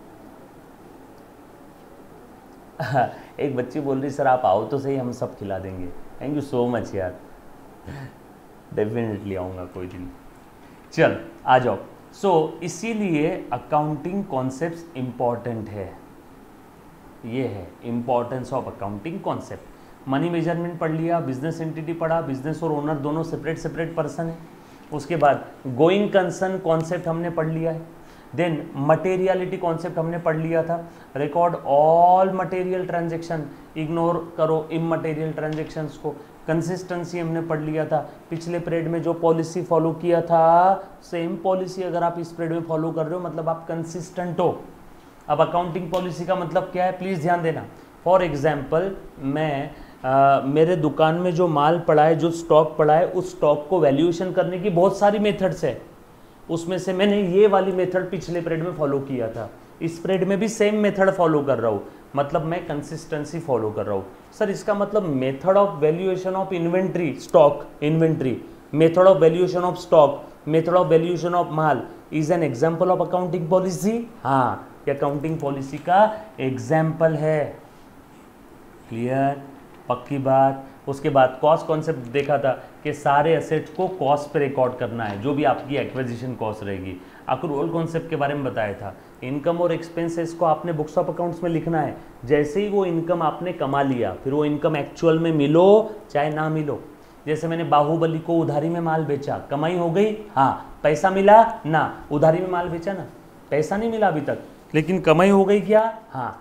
Speaker 1: है। एक बच्ची बोल रही सर आप आओ तो सही, हम सब खिला देंगे। थैंक यू सो मच यार, डेफिनेटली आऊँगा कोई दिन। चल आ जाओ। सो इसीलिए अकाउंटिंग कॉन्सेप्ट्स इंपॉर्टेंट है, ये है importance of accounting concept. Money measurement पढ़ लिया, बिजनेस एंटिटी पढ़ा, बिजनेस और ओनर दोनों सेपरेट सेपरेट पर्सन है। उसके बाद गोइंग कंसर्न कॉन्सेप्ट हमने पढ़ लिया है। देन मटेरियलिटी कॉन्सेप्ट हमने पढ़ लिया था, record all material transaction, ignore करो इमटेरियल ट्रांजेक्शन्स को। कंसिस्टेंसी हमने पढ़ लिया था, पिछले पीरियड में जो पॉलिसी फॉलो किया था सेम पॉलिसी अगर आप इस पीरियड में फॉलो कर रहे हो मतलब आप कंसिस्टेंट हो। अब अकाउंटिंग पॉलिसी का मतलब क्या है, प्लीज़ ध्यान देना। फॉर एग्जाम्पल मैं मेरे दुकान में जो माल पड़ा है, जो स्टॉक पड़ा है, उस स्टॉक को वैल्यूएशन करने की बहुत सारी मेथड्स है। उसमें से मैंने ये वाली मेथड पिछले पीरियड में फॉलो किया था, इस पीरियड में भी सेम मेथड फॉलो कर रहा हूँ, मतलब मैं कंसिस्टेंसी फॉलो कर रहा हूँ। सर इसका मतलब method of valuation of inventory, stock inventory, method of valuation of stock, method of valuation of माल is an example of accounting policy. हाँ, ये अकाउंटिंग पॉलिसी का एग्जाम्पल है। क्लियर, पक्की बात। उसके बाद कॉस्ट कॉन्सेप्ट देखा था कि सारे एसेट्स को कॉस्ट पे रिकॉर्ड करना है, जो भी आपकी एक्विजिशन कॉस्ट रहेगी। अक्रूवल कॉन्सेप्ट के बारे में बताया था। इनकम और एक्सपेंसेस को आपने बुक्स ऑफ अकाउंट्स में लिखना है। जैसे ही वो इनकम आपने कमा लिया, फिर वो इनकम एक्चुअल में मिलो चाहे ना मिलो। जैसे मैंने बाहुबली को उधारी में माल बेचा, कमाई हो गई, हाँ, पैसा मिला ना, उधारी में माल बेचा ना, पैसा नहीं मिला अभी तक, लेकिन कमाई हो गई क्या, हाँ।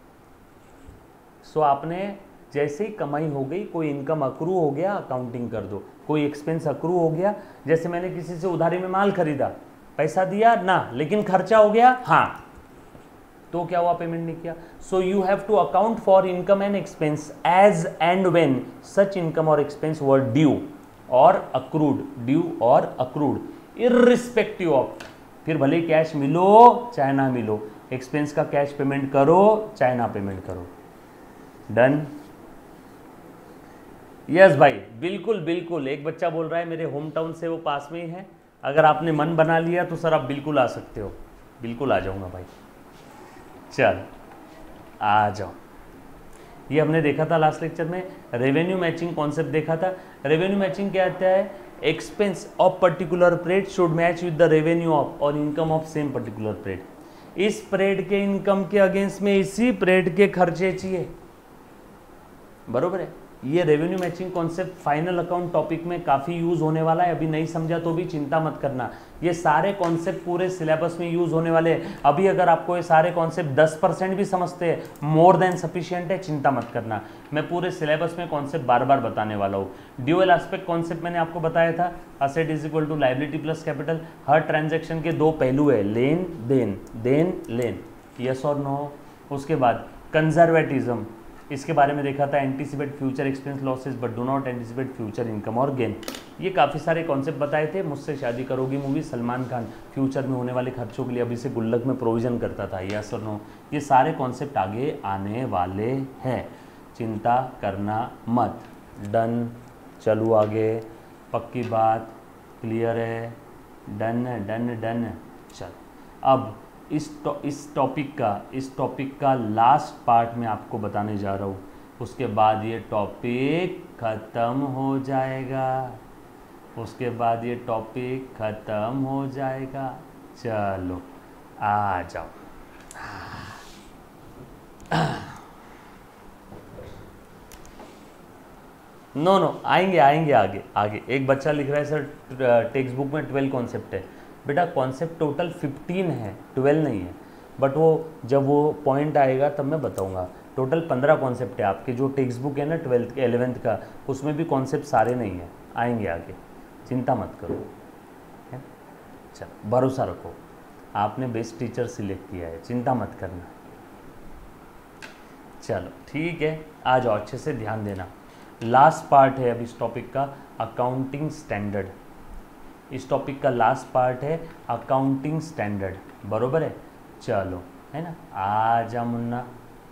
Speaker 1: सो आपने जैसे ही कमाई हो गई, कोई इनकम अक्रू हो गया, अकाउंटिंग कर दो, कोई एक्सपेंस अक्रू हो गया। जैसे मैंने किसी से उधारी में माल खरीदा, पैसा दिया ना, लेकिन खर्चा हो गया, हाँ, तो क्या हुआ, पेमेंट नहीं किया। So you have to account for income and expense as and when such income और एक्सपेंस वर ड्यू और अक्रूड, ड्यू और अक्रूड इररिस्पेक्टिव ऑफ, फिर भले कैश मिलो चाहे ना मिलो, एक्सपेंस का कैश पेमेंट करो चाहे ना पेमेंट करो। डन। यस भाई, बिल्कुल बिल्कुल। एक बच्चा बोल रहा है मेरे होम टाउन से, वो पास में ही है। अगर आपने मन बना लिया तो सर आप बिल्कुल आ सकते हो। बिल्कुल आ जाऊंगा भाई। चल आ जाओ। ये हमने देखा था लास्ट लेक्चर में, रेवेन्यू मैचिंग कॉन्सेप्ट देखा था। रेवेन्यू मैचिंग क्या आता है, expense of particular period should match with the revenue of और income of same particular period. इस पीरियड के इनकम के अगेंस्ट में इसी पीरियड के खर्चे चाहिए, बरोबर है। ये revenue matching concept final account topic में काफ़ी यूज़ होने वाला है। अभी नहीं समझा तो भी चिंता मत करना, ये सारे कॉन्सेप्ट पूरे सिलेबस में यूज़ होने वाले हैं। अभी अगर आपको ये सारे कॉन्सेप्ट 10% भी समझते हैं, मोर देन सफिशिएंट है, चिंता मत करना। मैं पूरे सिलेबस में कॉन्सेप्ट बार बार बताने वाला हूँ। ड्यूअल एस्पेक्ट कॉन्सेप्ट मैंने आपको बताया था, asset is equal to liability plus capital. हर ट्रांजेक्शन के दो पहलू है, लेन देन, देन लेन, यस और नो। उसके बाद कंजर्वेटिज्म, इसके बारे में देखा था, anticipate future expense losses but do not anticipate future income और गेन। ये काफ़ी सारे कॉन्सेप्ट बताए थे। मुझसे शादी करोगी मूवी, सलमान खान फ्यूचर में होने वाले खर्चों के लिए अभी से गुल्लक में प्रोविजन करता था, यस और नो। ये सारे कॉन्सेप्ट आगे आने वाले हैं, चिंता करना मत। डन, चलो आगे, पक्की बात, क्लियर है, डन डन डन। चल अब इस टॉपिक का लास्ट पार्ट में आपको बताने जा रहा हूँ, उसके बाद ये टॉपिक ख़त्म हो जाएगा, उसके बाद ये टॉपिक ख़त्म हो जाएगा। चलो आ जाओ। नो आएंगे आगे। एक बच्चा लिख रहा है सर टेक्स्ट बुक में 12 कॉन्सेप्ट है। बेटा कॉन्सेप्ट टोटल 15 है, 12 नहीं है। बट वो जब वो पॉइंट आएगा तब मैं बताऊंगा। टोटल 15 कॉन्सेप्ट है आपके, जो टेक्स्ट बुक है ना 12th के 11th का, उसमें भी कॉन्सेप्ट सारे नहीं है, आएंगे आगे, चिंता मत करो। है, चलो भरोसा रखो, आपने बेस्ट टीचर सिलेक्ट किया है, चिंता मत करना। चलो ठीक है, आ जाओ, अच्छे से ध्यान देना। लास्ट पार्ट है अब इस टॉपिक का, अकाउंटिंग स्टैंडर्ड। इस टॉपिक का लास्ट पार्ट है अकाउंटिंग स्टैंडर्ड, बरोबर है। चलो, है ना, आ जा मुन्ना।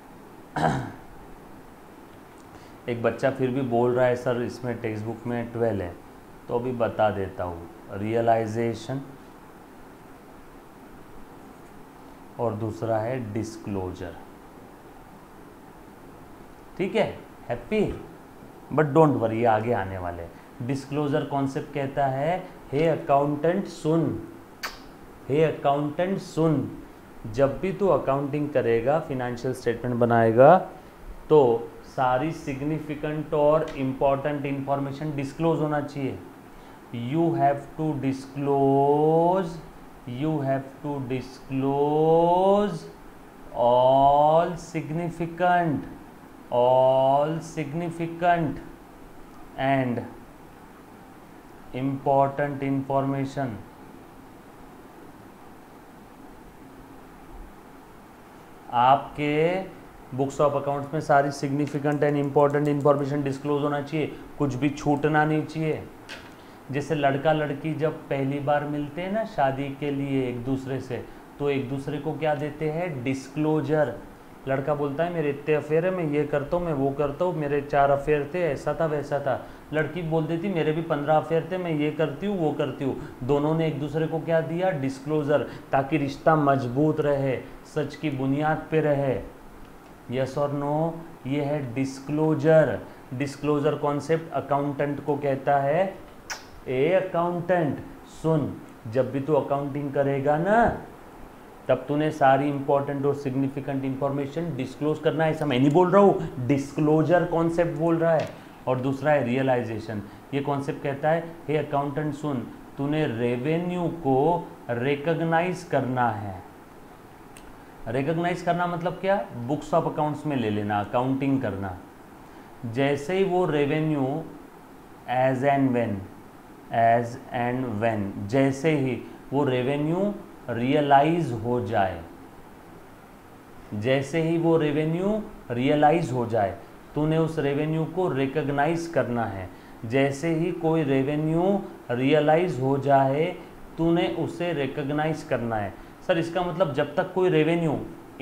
Speaker 1: एक बच्चा फिर भी बोल रहा है सर इसमें टेक्स्ट बुक में 12 है, तो अभी बता देता हूँ, रियलाइजेशन और दूसरा है डिस्क्लोजर। ठीक है, हैप्पी, बट डोंट वरी, आगे आने वाले। डिस्क्लोजर कॉन्सेप्ट कहता है, हे अकाउंटेंट सुन, हे अकाउंटेंट सुन, जब भी तू अकाउंटिंग करेगा, फिनेंशियल स्टेटमेंट बनाएगा, तो सारी सिग्निफिकेंट और इम्पॉर्टेंट इंफॉर्मेशन डिस्क्लोज होना चाहिए। You have to disclose, you have to disclose all significant and important information। आपके बुक्स ऑफ अकाउंट्स में सारी significant and important information disclose होना चाहिए, कुछ भी छूटना नहीं चाहिए। जैसे लड़का लड़की जब पहली बार मिलते हैं ना शादी के लिए एक दूसरे से, तो एक दूसरे को क्या देते हैं, डिस्क्लोजर। लड़का बोलता है मेरे इतने अफेयर है, मैं ये करता हूँ, मैं वो करता हूँ, मेरे 4 अफेयर थे, ऐसा था वैसा था। लड़की बोल देती मेरे भी 15 अफेयर थे, मैं ये करती हूँ वो करती हूँ। दोनों ने एक दूसरे को क्या दिया, डिस्क्लोजर, ताकि रिश्ता मजबूत रहे, सच की बुनियाद पे रहे। यस और नो, ये है डिस्क्लोजर। डिस्क्लोजर कॉन्सेप्ट अकाउंटेंट को कहता है, ए अकाउंटेंट सुन, जब भी तू अकाउंटिंग करेगा ना, तब तूने सारी इंपॉर्टेंट और सिग्निफिकेंट इंफॉर्मेशन डिस्क्लोज करना है। ऐसा मैं नहीं बोल रहा हूँ, डिस्क्लोजर कॉन्सेप्ट बोल रहा है। और दूसरा है रियलाइजेशन। ये कॉन्सेप्ट कहता है, हे अकाउंटेंट सुन, तूने रेवेन्यू को रिकॉग्नाइज करना है। रिकॉग्नाइज करना मतलब क्या, बुक्स ऑफ अकाउंट्स में ले लेना, अकाउंटिंग करना। जैसे ही वो रेवेन्यू एज एंड व्हेन, जैसे ही वो रेवेन्यू रियलाइज हो जाए, जैसे ही वो रेवेन्यू रियलाइज हो जाए, तूने उस रेवेन्यू को रिकॉग्नाइज करना है। जैसे ही कोई रेवेन्यू रियलाइज हो जाए, तूने उसे रिकॉग्नाइज करना है। सर इसका मतलब जब तक कोई रेवेन्यू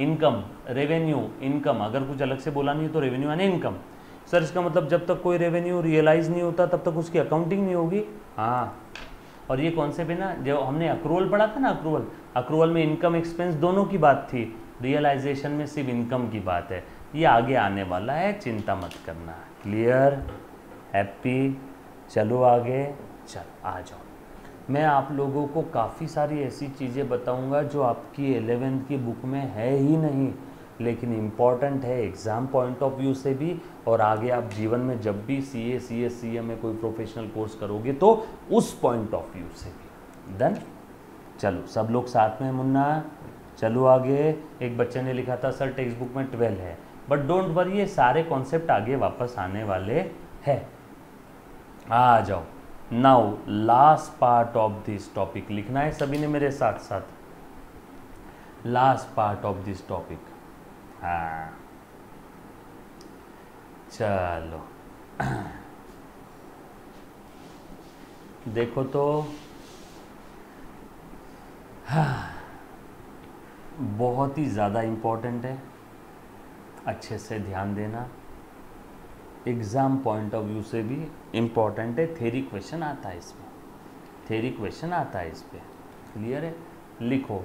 Speaker 1: इनकम, अगर कुछ अलग से बोला नहीं है तो रेवेन्यू यानी इनकम। सर इसका मतलब जब तक कोई रेवेन्यू रियलाइज नहीं होता तब तक उसकी अकाउंटिंग नहीं होगी। हाँ, और ये कॉन्सेप्ट है ना, जो हमने अक्रूवल पढ़ा था ना, अक्रूवल में इनकम एक्सपेंस दोनों की बात थी, रियलाइजेशन में सिर्फ इनकम की बात है। ये आगे आने वाला है, चिंता मत करना। क्लियर, हैप्पी, चलो आगे, चल आ जाओ। मैं आप लोगों को काफ़ी सारी ऐसी चीज़ें बताऊंगा जो आपकी 11th की बुक में है ही नहीं, लेकिन इम्पॉर्टेंट है एग्ज़ाम पॉइंट ऑफ व्यू से भी, और आगे आप जीवन में जब भी CA CS CA में कोई प्रोफेशनल कोर्स करोगे तो उस पॉइंट ऑफ व्यू से भी। डन, चलो सब लोग साथ में, मुन्ना चलो आगे। एक बच्चे ने लिखा था सर टेक्स्ट बुक में 12 है, बट डोंट वरी, ये सारे कॉन्सेप्ट आगे वापस आने वाले हैं। आ जाओ, now last part of this topic लिखना है सभी ने मेरे साथ साथ, last part of this topic. हाँ चलो देखो तो, हाँ बहुत ही ज़्यादा इम्पोर्टेंट है, अच्छे से ध्यान देना। एग्ज़ाम पॉइंट ऑफ व्यू से भी इम्पोर्टेंट है, थ्योरी क्वेश्चन आता है इसमें, थ्योरी क्वेश्चन आता है इस पर। क्लियर है, लिखो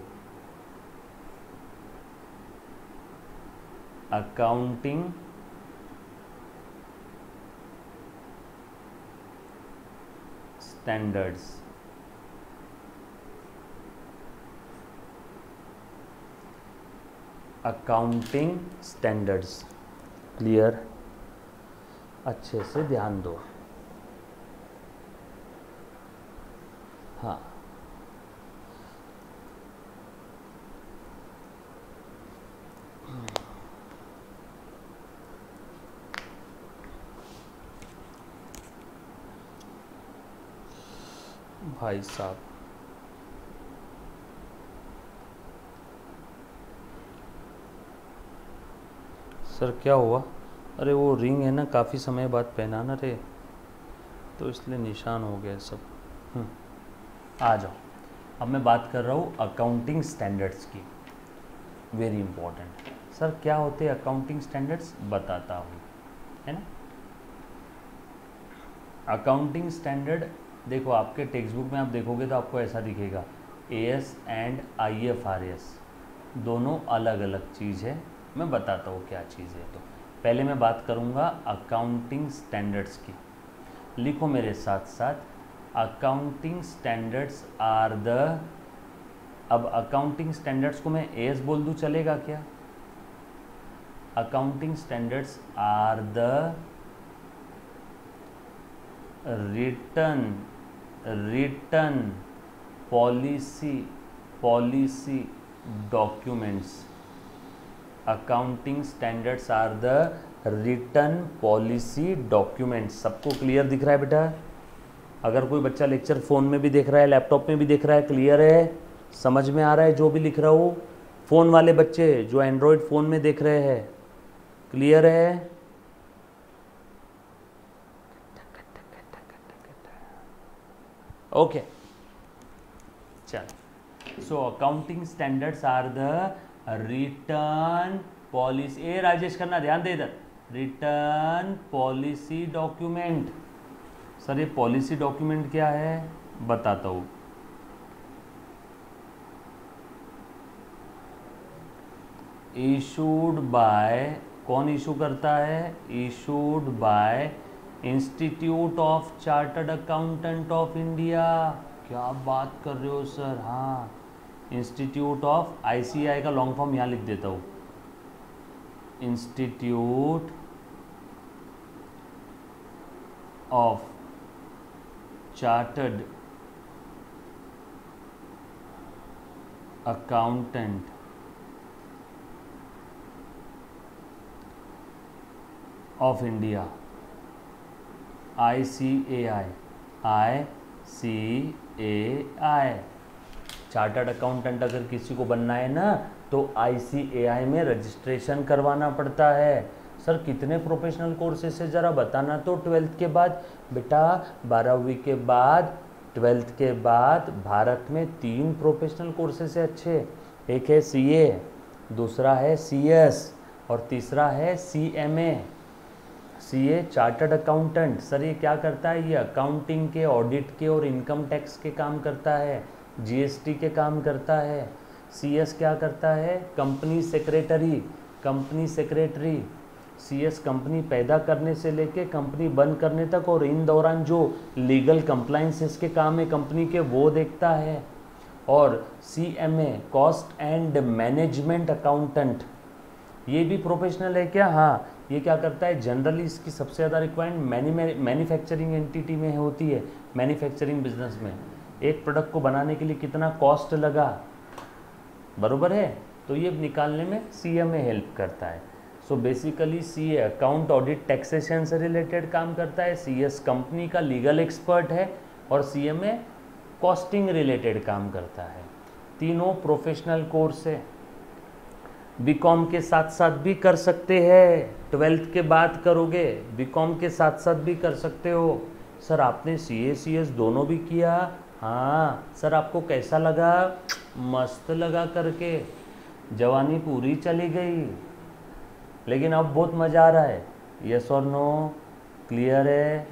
Speaker 1: accounting standards. Accounting standards, clear, अच्छे से ध्यान दो। हाँ भाई साहब, सर क्या हुआ? अरे वो रिंग है ना, काफ़ी समय बाद पहना ना रे, तो इसलिए निशान हो गया सब। आ जाओ, अब मैं बात कर रहा हूँ अकाउंटिंग स्टैंडर्ड्स की। Very important. सर क्या होते हैं अकाउंटिंग स्टैंडर्ड्स, बताता हूँ, है ना। अकाउंटिंग स्टैंडर्ड देखो, आपके टेक्स्ट बुक में आप देखोगे तो आपको ऐसा दिखेगा, AS एंड IFRS दोनों अलग अलग चीज़ है। मैं बताता हूँ क्या चीज़ है। तो पहले मैं बात करूँगा अकाउंटिंग स्टैंडर्ड्स की। लिखो मेरे साथ साथ, अकाउंटिंग स्टैंडर्ड्स आर द, अब अकाउंटिंग स्टैंडर्ड्स को मैं AS बोल दूँ चलेगा क्या? Accounting standards are the written policy documents. Accounting standards are the written policy documents. सबको क्लियर दिख रहा है बेटा? अगर कोई बच्चा लेक्चर फ़ोन में भी देख रहा है, लैपटॉप में भी देख रहा है, क्लियर है, समझ में आ रहा है जो भी लिख रहा हूँ? फ़ोन वाले बच्चे जो एंड्रॉयड फ़ोन में देख रहे हैं, क्लियर है? ओके, चलो। So accounting standards are the written policy, ए राजेश खन्ना ध्यान दे इधर, रिटर्न पॉलिसी डॉक्यूमेंट। सर ये पॉलिसी डॉक्यूमेंट क्या है, बताता हूँ। इशूड बाय, कौन इशू करता है? Issued by institute of chartered accountant of India. क्या बात कर रहे हो सर? हाँ, इंस्टीट्यूट ऑफ, ICAI का लॉन्ग फॉर्म यहाँ लिख देता हूँ, institute of chartered accountant of India, ICAI, chartered accountant अगर किसी को बनना है ना तो ICAI में रजिस्ट्रेशन करवाना पड़ता है। सर कितने प्रोफेशनल कोर्सेज है ज़रा बताना तो 12th के बाद? बेटा 12वीं के बाद, 12th के बाद भारत में 3 प्रोफेशनल कोर्सेज है अच्छे। एक है CA, दूसरा है CS और तीसरा है CMA। CA chartered accountant, sir ये क्या करता है? ये अकाउंटिंग के, ऑडिट के और इनकम टैक्स के काम करता है, GST के काम करता है। CS क्या करता है? Company secretary. CS कंपनी पैदा करने से लेके कंपनी बंद करने तक और इन दौरान जो लीगल कंप्लाइंसेस के काम है कंपनी के, वो देखता है। और CMA cost and management accountant, ये भी प्रोफेशनल है क्या? हाँ, ये क्या करता है? जनरली इसकी सबसे ज़्यादा रिक्वायरमेंट मैन्युफैक्चरिंग एंटिटी में होती है। मैन्युफैक्चरिंग बिजनेस में एक प्रोडक्ट को बनाने के लिए कितना कॉस्ट लगा, बरोबर है, तो ये निकालने में CMA हेल्प करता है। So basically CA account, audit, taxation से रिलेटेड काम करता है, CS कंपनी का लीगल एक्सपर्ट है और CMA कॉस्टिंग रिलेटेड काम करता है। तीनों प्रोफेशनल कोर्स है, BCom के साथ साथ भी कर सकते हैं। 12th के बाद करोगे BCom के साथ साथ भी कर सकते हो। सर आपने CA CS दोनों भी किया? हाँ सर, आपको कैसा लगा? मस्त लगा करके, जवानी पूरी चली गई, लेकिन अब बहुत मज़ा आ रहा है। यस और नो? क्लियर है?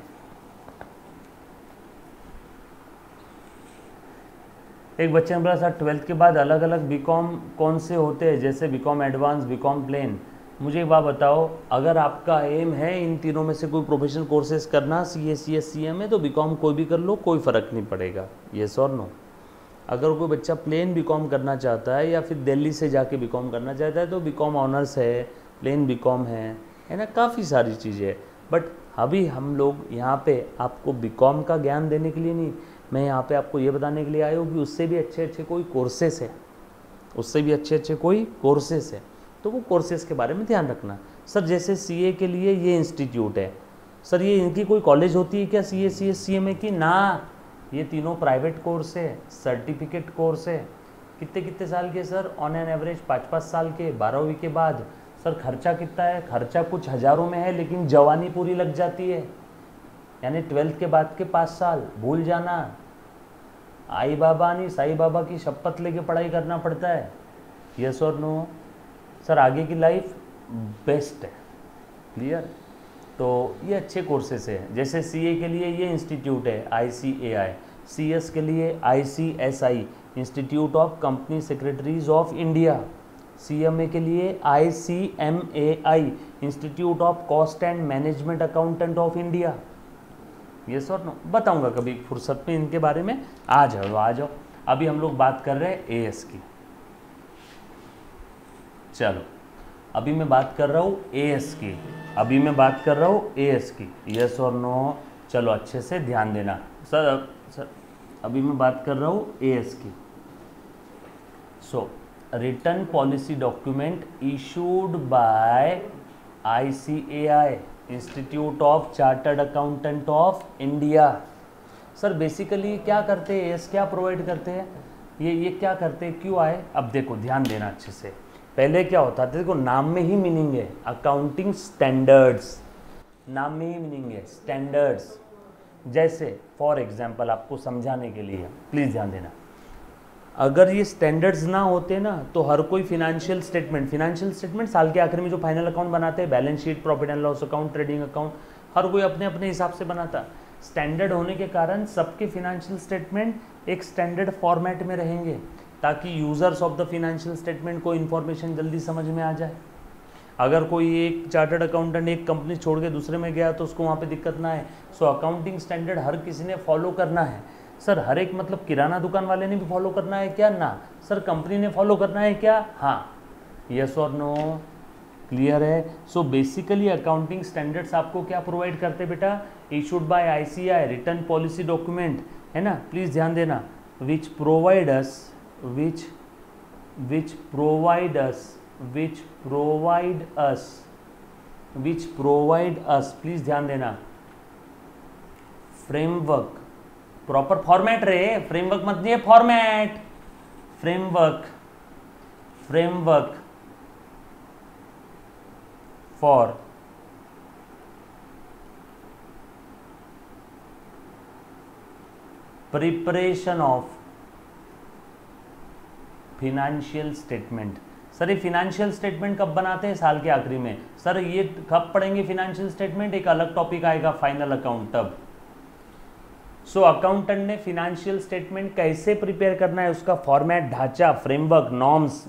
Speaker 1: एक बच्चे ने बोला सर 12th के बाद अलग अलग BCom कौन से होते हैं, जैसे BCom एडवांस, BCom प्लेन। मुझे एक बात बताओ, अगर आपका एम है इन तीनों में से कोई प्रोफेशनल कोर्सेज करना, CA CS CMA, तो BCom कोई भी कर लो, कोई फ़र्क नहीं पड़ेगा। यस और नो? अगर कोई बच्चा प्लेन BCom करना चाहता है या फिर दिल्ली से जाके BCom करना चाहता है तो BCom ऑनर्स है, प्लेन BCom है ना, काफ़ी सारी चीज़ें है। बट अभी हम लोग यहाँ पे आपको BCom का ज्ञान देने के लिए नहीं, मैं यहाँ पे आपको ये बताने के लिए आया हूँ कि उससे भी अच्छे अच्छे कोई कोर्सेस है, उससे भी अच्छे अच्छे कोई कोर्सेस है, तो वो कोर्सेस के बारे में ध्यान रखना। सर जैसे CA के लिए ये इंस्टीट्यूट है, सर ये इनकी कोई कॉलेज होती है क्या CA CS CMA की? ना, ये तीनों प्राइवेट कोर्स है, सर्टिफिकेट कोर्स है। कितने कितने साल के सर? ऑन एन एवरेज 5-5 साल के, 12वीं के बाद। सर खर्चा कितना है? खर्चा कुछ हज़ारों में है, लेकिन जवानी पूरी लग जाती है, यानी 12th के बाद के 5 साल। भूल जाना, आई बाबा नहीं साईं बाबा की शपथ लेके पढ़ाई करना पड़ता है। यस और नो? सर आगे की लाइफ बेस्ट है। क्लियर? तो ये अच्छे कोर्सेस हैं। जैसे सीए के लिए ये इंस्टीट्यूट है ICAI, CS के लिए ICSI, institute of company secretaries of India, CMA के लिए ICMAI, institute of cost and management accountant of India. ये सर नो बताऊंगा कभी फुर्सत में इनके बारे में। आ जाओ। अभी हम लोग बात कर रहे हैं AS की। चलो अभी मैं बात कर रहा हूँ AS की। यस और नो? चलो अच्छे से ध्यान देना सर अभी मैं बात कर रहा हूँ AS की। सो written policy document issued by ICAI, institute of chartered accountant of India. Sir basically क्या करते हैं AS, क्या प्रोवाइड करते हैं ये क्या करते हैं, क्यों आए? अब देखो ध्यान देना अच्छे से। पहले क्या होता था, देखो नाम में ही मीनिंग है अकाउंटिंग स्टैंडर्ड्स, नाम में ही मीनिंग है स्टैंडर्ड्स। जैसे फॉर एग्जांपल आपको समझाने के लिए प्लीज़ ध्यान देना, अगर ये स्टैंडर्ड्स ना होते ना तो हर कोई फिनेंशियल स्टेटमेंट साल के आखिर में जो फाइनल अकाउंट बनाते हैं, balance sheet, profit and loss account, trading account, हर कोई अपने अपने हिसाब से बनाता। स्टैंडर्ड होने के कारण सबके फिनेंशियल स्टेटमेंट एक स्टैंडर्ड फॉर्मेट में रहेंगे, ताकि users of the financial statement को इन्फॉर्मेशन जल्दी समझ में आ जाए। अगर कोई एक चार्टर्ड अकाउंटेंट एक कंपनी छोड़ के दूसरे में गया तो उसको वहाँ पे दिक्कत ना है। सो अकाउंटिंग स्टैंडर्ड हर किसी ने फॉलो करना है। सर हर एक मतलब किराना दुकान वाले ने भी फॉलो करना है क्या? ना। सर कंपनी ने फॉलो करना है क्या? हाँ। यस और नो? क्लियर है? सो बेसिकली अकाउंटिंग स्टैंडर्ड्स आपको क्या प्रोवाइड करते बेटा? Issued by ICAI, written policy document, है ना? प्लीज़ ध्यान देना, विच प्रोवाइड अस, प्लीज ध्यान देना, फ्रेमवर्क, प्रॉपर फॉर्मेट रे, फ्रेमवर्क मत दिए, format, framework for preparation of financial statement. Sir ये फिनेंशियल स्टेटमेंट कब बनाते हैं? साल के आखिरी में। सर ये कब पढ़ेंगे फिनेंशियल स्टेटमेंट? एक अलग टॉपिक आएगा फाइनल अकाउंट तब। सो अकाउंटेंट ने फिनेंशियल स्टेटमेंट कैसे प्रिपेयर करना है, उसका फॉर्मेट, ढांचा, framework, norms,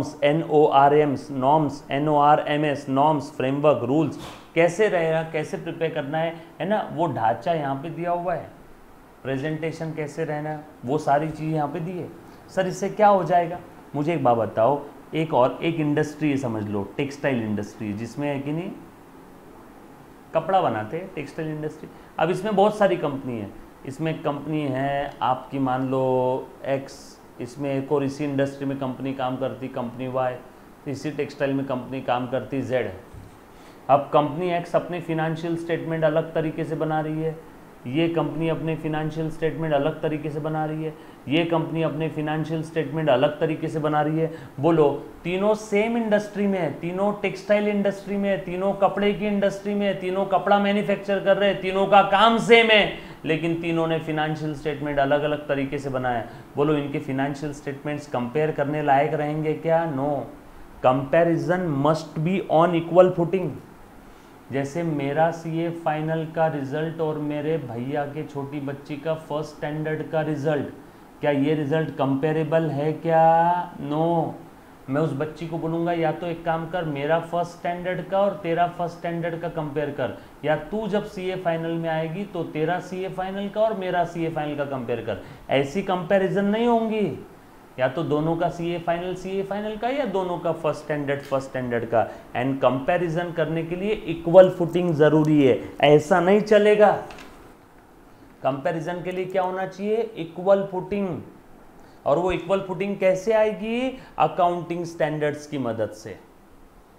Speaker 1: NORMS, norms, framework, rules कैसे रहेगा, कैसे प्रिपेयर करना है ना? वो ढांचा यहाँ पे दिया हुआ है। प्रेजेंटेशन कैसे रहना, वो सारी चीज़ यहाँ पे दी है। सर इससे क्या हो जाएगा? मुझे एक बात बताओ, एक इंडस्ट्री है समझ लो, टेक्सटाइल इंडस्ट्री, जिसमें है कि नहीं कपड़ा बनाते हैं, टेक्सटाइल इंडस्ट्री। अब इसमें बहुत सारी कंपनी है, इसमें कंपनी है आपकी मान लो X, इसमें एक और इसी इंडस्ट्री में कंपनी काम करती कंपनी Y, इसी टेक्सटाइल में कंपनी काम करती Z है। अब कंपनी X अपने फिनेंशियल स्टेटमेंट अलग तरीके से बना रही है, ये कंपनी अपने फिनेंशियल स्टेटमेंट अलग तरीके से बना रही है, ये कंपनी अपने फिनेंशियल स्टेटमेंट अलग तरीके से बना रही है। बोलो तीनों सेम इंडस्ट्री में है, तीनों टेक्सटाइल इंडस्ट्री में है, तीनों कपड़े की इंडस्ट्री में है, तीनों कपड़ा मैन्युफैक्चर कर रहे हैं, तीनों का काम सेम है, लेकिन तीनों ने फिनेंशियल स्टेटमेंट अलग अलग तरीके से बनाया। बोलो इनके फिनेंशियल स्टेटमेंट्स कंपेयर करने लायक रहेंगे क्या? No. Comparison must be on equal footing. जैसे मेरा CA फाइनल का रिजल्ट और मेरे भैया के छोटी बच्ची का फर्स्ट स्टैंडर्ड का रिजल्ट, क्या ये रिजल्ट कंपेरेबल है क्या? नो। मैं उस बच्ची को बोलूँगा या तो एक काम कर, मेरा फर्स्ट स्टैंडर्ड का और तेरा फर्स्ट स्टैंडर्ड का कंपेयर कर, या तू जब CA फाइनल में आएगी तो तेरा CA फाइनल का और मेरा CA फाइनल का कंपेयर कर। ऐसी कंपैरिजन नहीं होंगी, या तो दोनों का CA फाइनल का, या दोनों का फर्स्ट स्टैंडर्ड का। एंड कंपैरिजन करने के लिए इक्वल फुटिंग जरूरी है, ऐसा नहीं चलेगा। कंपैरिजन के लिए क्या होना चाहिए? Equal footing. और वो इक्वल फुटिंग कैसे आएगी? अकाउंटिंग स्टैंडर्ड्स की मदद से।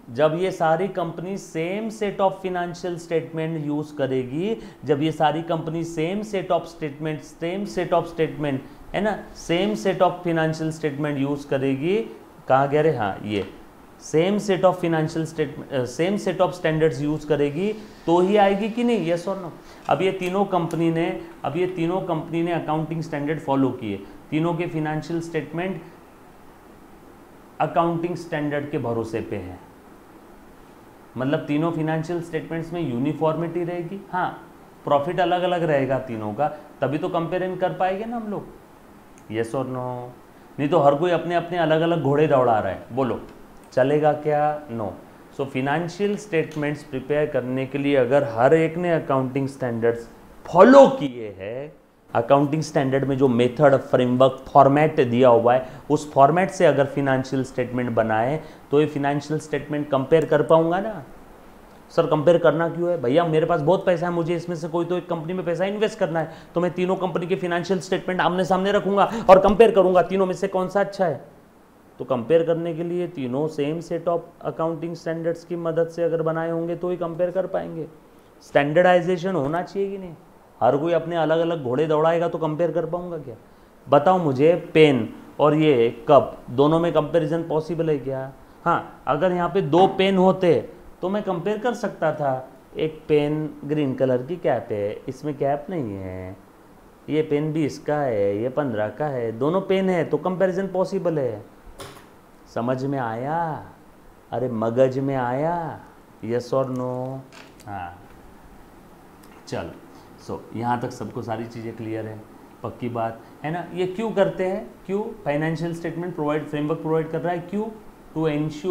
Speaker 1: जब ये सारी company same set of financial statement use करेगी, जब ये सारी company same set of statement है ना, same set of financial statement use करेगी, कहाँ कह रहे, हाँ ये same set of financial statement, same set of standards use करेगी तो ही आएगी कि नहीं, यस और नो। अब ये तीनों कंपनी ने अकाउंटिंग स्टैंडर्ड फॉलो किए, तीनों के फिनेंशियल स्टेटमेंट अकाउंटिंग स्टैंडर्ड के भरोसे पे है, मतलब तीनों फिनेंशियल स्टेटमेंट्स में यूनिफॉर्मिटी रहेगी। हाँ, प्रॉफिट अलग अलग रहेगा तीनों का, तभी तो कंपेरिजन कर पाएंगे ना हम लोग, यस और नो। नहीं तो हर कोई अपने अपने अलग अलग घोड़े दौड़ा रहा है, बोलो चलेगा क्या, no. So financial statements prepare करने के लिए अगर हर एक ने अकाउंटिंग स्टैंडर्ड्स फॉलो किए हैं, अकाउंटिंग स्टैंडर्ड में जो मेथड, फ्रेमवर्क, फॉर्मेट दिया हुआ है, उस फॉर्मेट से अगर फिनेंशियल स्टेटमेंट बनाए तो ये फिनेंशियल स्टेटमेंट कंपेयर कर पाऊंगा ना। सर कंपेयर करना क्यों है, भैया मेरे पास बहुत पैसा है, मुझे इसमें से कोई तो एक कंपनी में पैसा इन्वेस्ट करना है, तो मैं तीनों कंपनी के फिनेंशियल स्टेटमेंट आमने सामने रखूंगा और कंपेयर करूंगा तीनों में से कौन सा अच्छा है। तो कंपेयर करने के लिए तीनों same set of accounting standards की मदद से अगर बनाए होंगे तो ही कंपेयर कर पाएंगे। स्टैंडर्डाइजेशन होना चाहिए कि नहीं, हर कोई अपने अलग अलग घोड़े दौड़ाएगा तो कंपेयर कर पाऊंगा क्या। बताओ मुझे, पेन और ये कप दोनों में कंपैरिजन पॉसिबल है क्या। हाँ, अगर यहाँ पे 2 पेन होते तो मैं कंपेयर कर सकता था, एक पेन ग्रीन कलर की कैप है, इसमें कैप नहीं है, ये पेन 20 का है, ये 15 का है, दोनों पेन है तो कंपैरिजन पॉसिबल है। समझ में आया, अरे मगज में आया, यस और नो। हाँ चलो, सो यहाँ तक सबको सारी चीज़ें क्लियर है, पक्की बात है ना। ये क्यों करते हैं, क्यों फाइनेंशियल स्टेटमेंट फ्रेमवर्क प्रोवाइड कर रहा है, क्यों, टू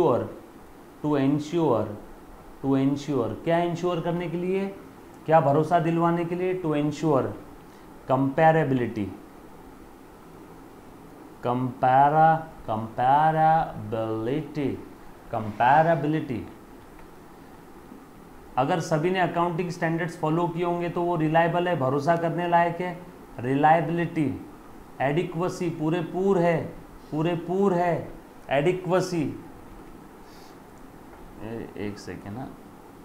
Speaker 1: एंश्योर क्या इंश्योर करने के लिए, क्या भरोसा दिलवाने के लिए, टू एंश्योर कंपैरेबिलिटी अगर सभी ने अकाउंटिंग स्टैंडर्ड्स फॉलो किए होंगे तो वो रिलायबल है, भरोसा करने लायक है। रिलायबिलिटी, एडिक्वेसी, पूरेपूर है, एडिक्वेसी, एक सेकेंड ना,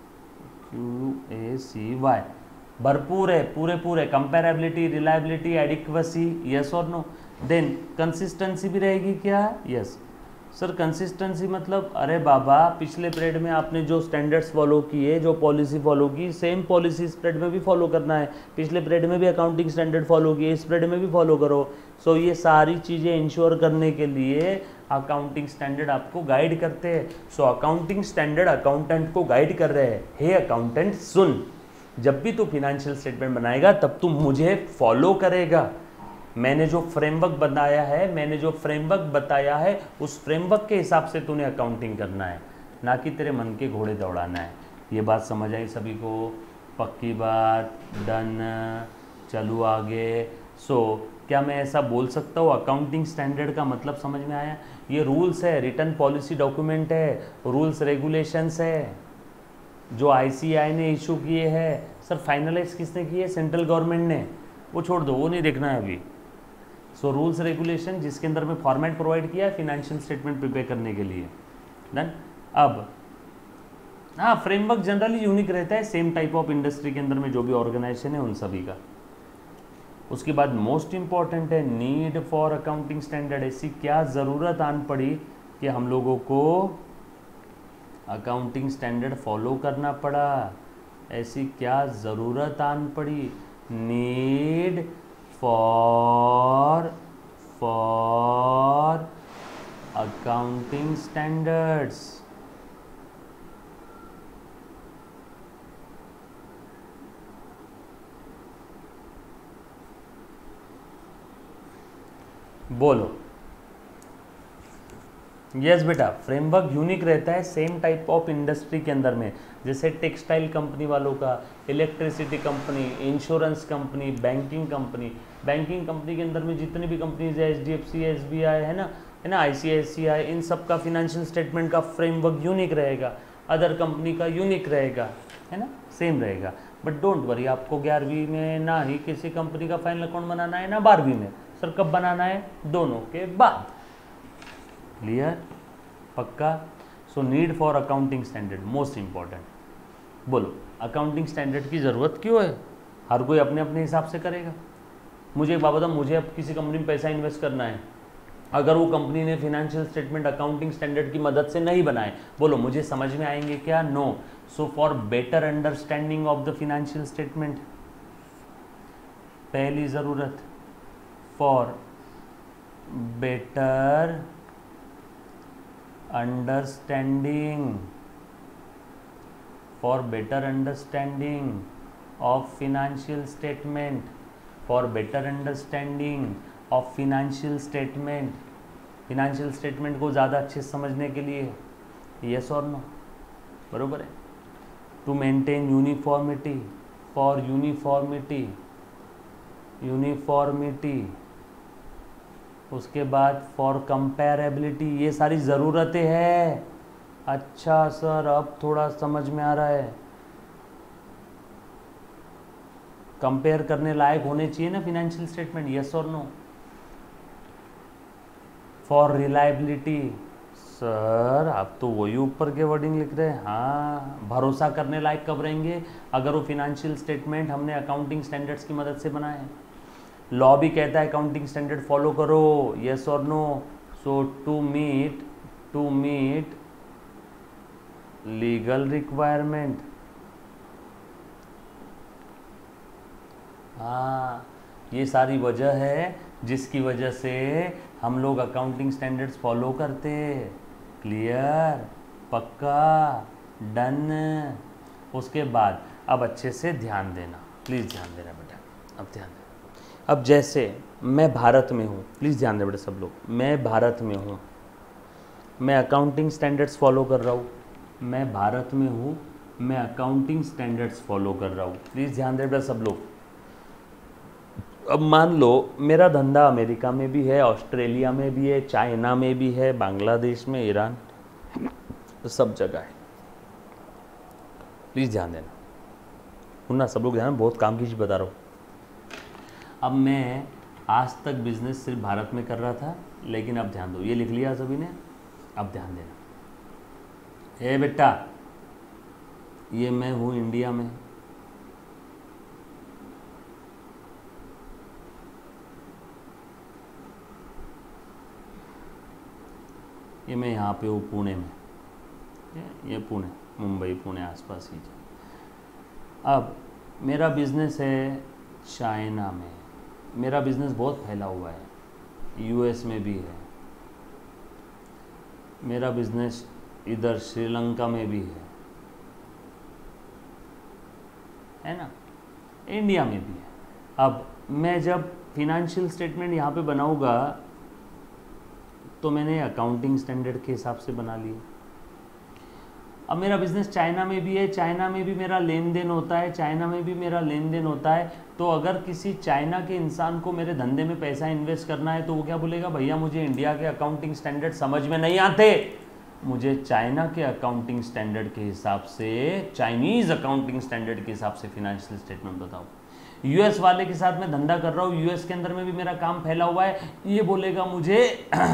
Speaker 1: QACY, भरपूर है, पूरेपूर है, कंपेरेबिलिटी, रिलायबिलिटी, एडिक्वेसी, यस और नो। देन कंसिस्टेंसी भी रहेगी क्या, यस। सर कंसिस्टेंसी मतलब, अरे बाबा पिछले पीरियड में आपने जो स्टैंडर्ड्स फॉलो किए, जो पॉलिसी फॉलो की, सेम पॉलिसी इस पीरियड में भी फॉलो करना है। पिछले पीरियड में भी अकाउंटिंग स्टैंडर्ड फॉलो किए, इस पीरियड में भी फॉलो करो। सो ये सारी चीज़ें इंश्योर करने के लिए अकाउंटिंग स्टैंडर्ड आपको गाइड करते हैं। सो अकाउंटिंग स्टैंडर्ड अकाउंटेंट को गाइड कर रहे हैं, हे अकाउंटेंट सुन, जब भी तू फिनेंशियल स्टेटमेंट बनाएगा तब तू मुझे फॉलो करेगा। मैंने जो फ्रेमवर्क बनाया है, मैंने जो फ्रेमवर्क बताया है, उस फ्रेमवर्क के हिसाब से तूने अकाउंटिंग करना है, ना कि तेरे मन के घोड़े दौड़ाना है। ये बात समझ आई सभी को, पक्की बात, डन। चलो आगे। सो क्या मैं ऐसा बोल सकता हूँ, अकाउंटिंग स्टैंडर्ड का मतलब समझ में आया। ये रूल्स है, रिटर्न पॉलिसी डॉक्यूमेंट है, रूल्स रेगुलेशंस है जो ICAI ने इशू किए हैं। सर फाइनलाइज किसने किए, सेंट्रल गवर्नमेंट ने, वो छोड़ दो, वो नहीं देखना है अभी। सो रूल्स रेगुलेशन जिसके अंदर में फॉर्मेट प्रोवाइड किया है फिनेंशियल स्टेटमेंट प्रिपेयर करने के लिए, डन। अब हाँ, फ्रेमवर्क जनरली यूनिक रहता है, सेम टाइप ऑफ इंडस्ट्री के अंदर में जो भी ऑर्गेनाइजेशन है उन सभी का। उसके बाद मोस्ट इंपॉर्टेंट है नीड फॉर अकाउंटिंग स्टैंडर्ड। ऐसी क्या ज़रूरत आन पड़ी कि हम लोगों को अकाउंटिंग स्टैंडर्ड फॉलो करना पड़ा, ऐसी क्या ज़रूरत आन पड़ी, नीड फॉर अकाउंटिंग स्टैंडर्ड्स। बोलो यस बेटा, फ्रेमवर्क यूनिक रहता है सेम टाइप ऑफ इंडस्ट्री के अंदर में, जैसे टेक्सटाइल कंपनी वालों का, electricity company, insurance company, banking company के अंदर में जितनी भी कंपनीज है, HDFC, SBI है ना, ICICI, इन सब का फिनेंशियल स्टेटमेंट का फ्रेमवर्क यूनिक रहेगा, अदर कंपनी का यूनिक रहेगा, है ना, सेम रहेगा। बट डोंट वरी, आपको 11वीं में ना ही किसी कंपनी का फाइनल अकाउंट बनाना है, ना 12वीं में। सर कब बनाना है, दोनों के बाद। क्लियर, पक्का। So need for accounting standard most important. बोलो अकाउंटिंग स्टैंडर्ड की ज़रूरत क्यों है? हर कोई अपने अपने हिसाब से करेगा। मुझे एक बात बताओ, मुझे अब किसी कंपनी में पैसा इन्वेस्ट करना है, अगर वो कंपनी ने फिनेंशियल स्टेटमेंट अकाउंटिंग स्टैंडर्ड की मदद से नहीं बनाए, बोलो मुझे समझ में आएंगे क्या? No. So for better understanding of the financial statement, पहली ज़रूरत for better understanding, for better understanding of financial statement, for better understanding of financial statement, financial statement को ज़्यादा अच्छे से समझने के लिए, यस और नो? बरोबर है। To maintain uniformity, for uniformity, uniformity, उसके बाद फॉर कंपेरेबिलिटी, ये सारी ज़रूरतें हैं। अच्छा सर अब थोड़ा समझ में आ रहा है, कंपेयर करने लायक होने चाहिए ना फिनेंशियल स्टेटमेंट, यस और नो? फॉर रिलायबिलिटी, सर आप तो वही ऊपर के वर्डिंग लिख रहे हैं। हाँ, भरोसा करने लायक कब रहेंगे? अगर वो फिनेंशियल स्टेटमेंट हमने अकाउंटिंग स्टैंडर्ड्स की मदद से बनाए। लॉ भी कहता है अकाउंटिंग स्टैंडर्ड फॉलो करो, यस और no? So to meet legal requirement, हाँ, ये सारी वजह है जिसकी वजह से हम लोग अकाउंटिंग स्टैंडर्ड्स फॉलो करते। क्लियर? पक्का? डन? उसके बाद अब अच्छे से ध्यान देना, प्लीज़ ध्यान देना बेटा, अब ध्यान देना। अब जैसे मैं भारत में हूँ, प्लीज़ ध्यान दें बेटा सब लोग, मैं भारत में हूँ, मैं अकाउंटिंग स्टैंडर्ड्स फॉलो कर रहा हूँ, मैं भारत में हूँ, मैं अकाउंटिंग स्टैंडर्ड्स फॉलो कर रहा हूँ, प्लीज़ ध्यान दें बेटा सब लोग। अब मान लो मेरा धंधा अमेरिका में भी है, ऑस्ट्रेलिया में भी है, चाइना में भी है, बांग्लादेश में, ईरान, तो सब जगह है। प्लीज़ ध्यान देना, सुनना सब लोग, ध्यान, बहुत काम की चीज़ बता रहा हूँ। अब मैं आज तक बिजनेस सिर्फ भारत में कर रहा था, लेकिन अब ध्यान दो, ये लिख लिया सभी ने, अब ध्यान देना। ए बेटा, ये मैं हूँ इंडिया में, ये मैं यहाँ पे हूँ पुणे में, ये पुणे, मुंबई पुणे आसपास ही। अब मेरा बिजनेस है चाइना में, मेरा बिजनेस बहुत फैला हुआ है, यूएस में भी है, मेरा बिजनेस इधर श्रीलंका में भी है ना, इंडिया में भी है। अब मैं जब फिनेंशियल स्टेटमेंट यहाँ पे बनाऊंगा तो मैंने अकाउंटिंग स्टैंडर्ड के हिसाब से बना लिया। अब मेरा बिजनेस चाइना में भी है, चाइना में भी मेरा लेन देन होता है, चाइना में भी मेरा लेन देन होता है। तो अगर किसी चाइना के इंसान को मेरे धंधे में पैसा इन्वेस्ट करना है तो वो क्या बोलेगा? भैया मुझे इंडिया के अकाउंटिंग स्टैंडर्ड समझ में नहीं आते, मुझे चाइना के अकाउंटिंग स्टैंडर्ड के हिसाब से, चाइनीज़ अकाउंटिंग स्टैंडर्ड के हिसाब से फिनेंशियल स्टेटमेंट बताओ। यूएस वाले के साथ मैं धंधा कर रहा हूँ, यूएस के अंदर में भी मेरा काम फैला हुआ है, ये बोलेगा मुझे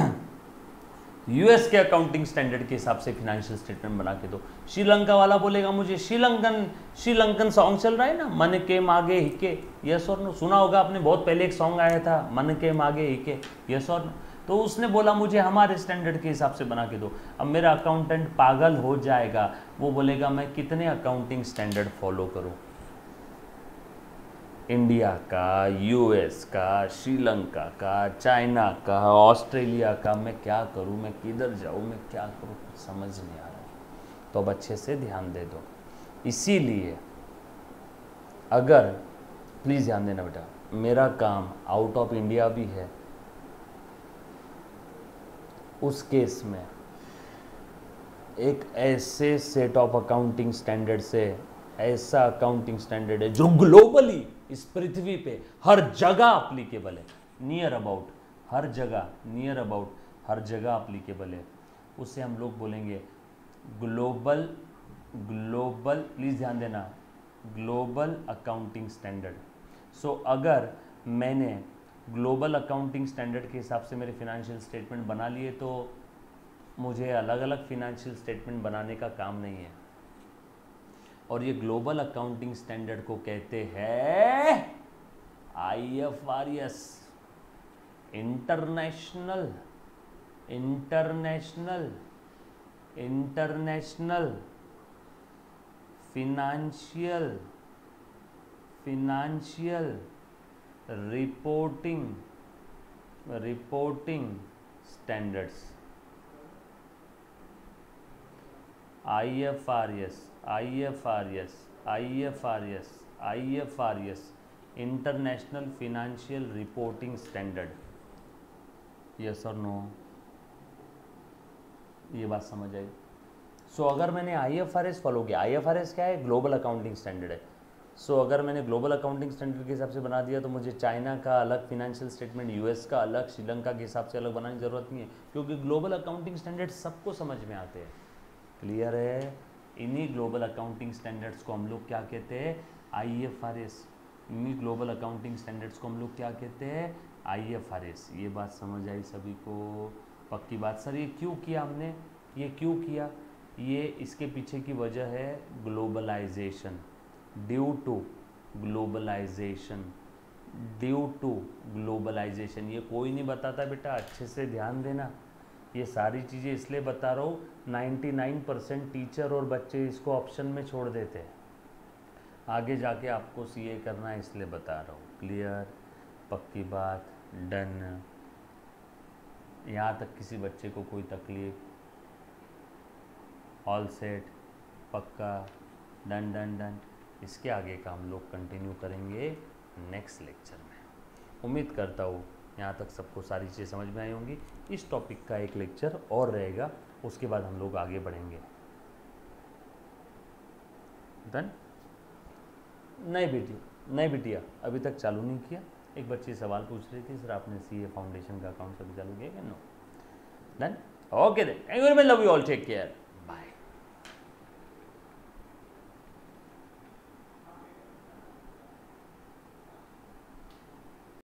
Speaker 1: यूएस के अकाउंटिंग स्टैंडर्ड के हिसाब से फिनेंशियल स्टेटमेंट बना के दो। श्रीलंका वाला बोलेगा मुझे श्रीलंकन सॉन्ग चल रहा है ना, मन के मागे हिके, यस और नो? सुना होगा आपने, बहुत पहले एक सॉन्ग आया था, मन के मागे हिके, यस और नो? तो उसने बोला मुझे हमारे स्टैंडर्ड के हिसाब से बना के दो। अब मेरा अकाउंटेंट पागल हो जाएगा, वो बोलेगा मैं कितने अकाउंटिंग स्टैंडर्ड फॉलो करूँ, इंडिया का, यूएस का, श्रीलंका का, चाइना का, ऑस्ट्रेलिया का, मैं क्या करूं, मैं किधर जाऊं, मैं क्या करूं, कुछ समझ नहीं आ रहा। तो अब अच्छे से ध्यान दे दो। इसीलिए अगर, प्लीज़ ध्यान देना बेटा, मेरा काम आउट ऑफ इंडिया भी है, उस केस में एक ऐसे सेट ऑफ अकाउंटिंग स्टैंडर्ड से, ऐसा अकाउंटिंग स्टैंडर्ड है जो ग्लोबली इस पृथ्वी पे हर जगह अप्लीकेबल है, नियर अबाउट हर जगह, नियर अबाउट हर जगह अप्लीकेबल है, उसे हम लोग बोलेंगे ग्लोबल, प्लीज़ ध्यान देना, ग्लोबल अकाउंटिंग स्टैंडर्ड। सो अगर मैंने ग्लोबल अकाउंटिंग स्टैंडर्ड के हिसाब से मेरे फिनेंशियल स्टेटमेंट बना लिए तो मुझे अलग अलग फिनेंशियल स्टेटमेंट बनाने का काम नहीं है। और ये ग्लोबल अकाउंटिंग स्टैंडर्ड को कहते हैं IFRS, international financial reporting standards. IFRS international financial reporting standard. Yes और नो? ये बात समझ आई? सो अगर मैंने IFRS फॉलो किया, IFRS क्या है? ग्लोबल अकाउंटिंग स्टैंडर्ड है। सो अगर मैंने ग्लोबल अकाउंटिंग स्टैंडर्ड के हिसाब से बना दिया तो मुझे चाइना का अलग फिनेंशियल स्टेटमेंट, US का अलग, श्रीलंका के हिसाब से अलग बनाने की ज़रूरत नहीं है, क्योंकि ग्लोबल अकाउंटिंग स्टैंडर्ड सबको समझ में आते हैं। क्लियर है? इन्हीं ग्लोबल अकाउंटिंग स्टैंडर्ड्स को हम लोग क्या कहते हैं? IFRS। इन्हीं ग्लोबल अकाउंटिंग स्टैंडर्ड्स को हम लोग क्या कहते हैं? IFRS। ये बात समझ आई सभी को? पक्की बात। सर ये क्यों किया हमने? ये क्यों किया? ये इसके पीछे की वजह है ग्लोबलाइजेशन। Due to globalisation. ये कोई नहीं बताता बेटा, अच्छे से ध्यान देना। ये सारी चीज़ें इसलिए बता रहा हूँ, 99% टीचर और बच्चे इसको ऑप्शन में छोड़ देते हैं। आगे जाके आपको CA करना है, इसलिए बता रहा हूँ। क्लियर? पक्की बात? डन? यहाँ तक किसी बच्चे को कोई तकलीफ? All set? पक्का? Done done done. इसके आगे का हम लोग कंटिन्यू करेंगे नेक्स्ट लेक्चर में। उम्मीद करता हूँ यहाँ तक सबको सारी चीज़ें समझ में आई होंगी। इस टॉपिक का एक लेक्चर और रहेगा, उसके बाद हम लोग आगे बढ़ेंगे। डन? नहीं बिटिया अभी तक चालू नहीं किया। एक बच्ची सवाल पूछ रही थी, सर आपने CA फाउंडेशन का अकाउंट कभी चालू किया क्या? No. Done? Okay then, thank you very much, love you all, take care.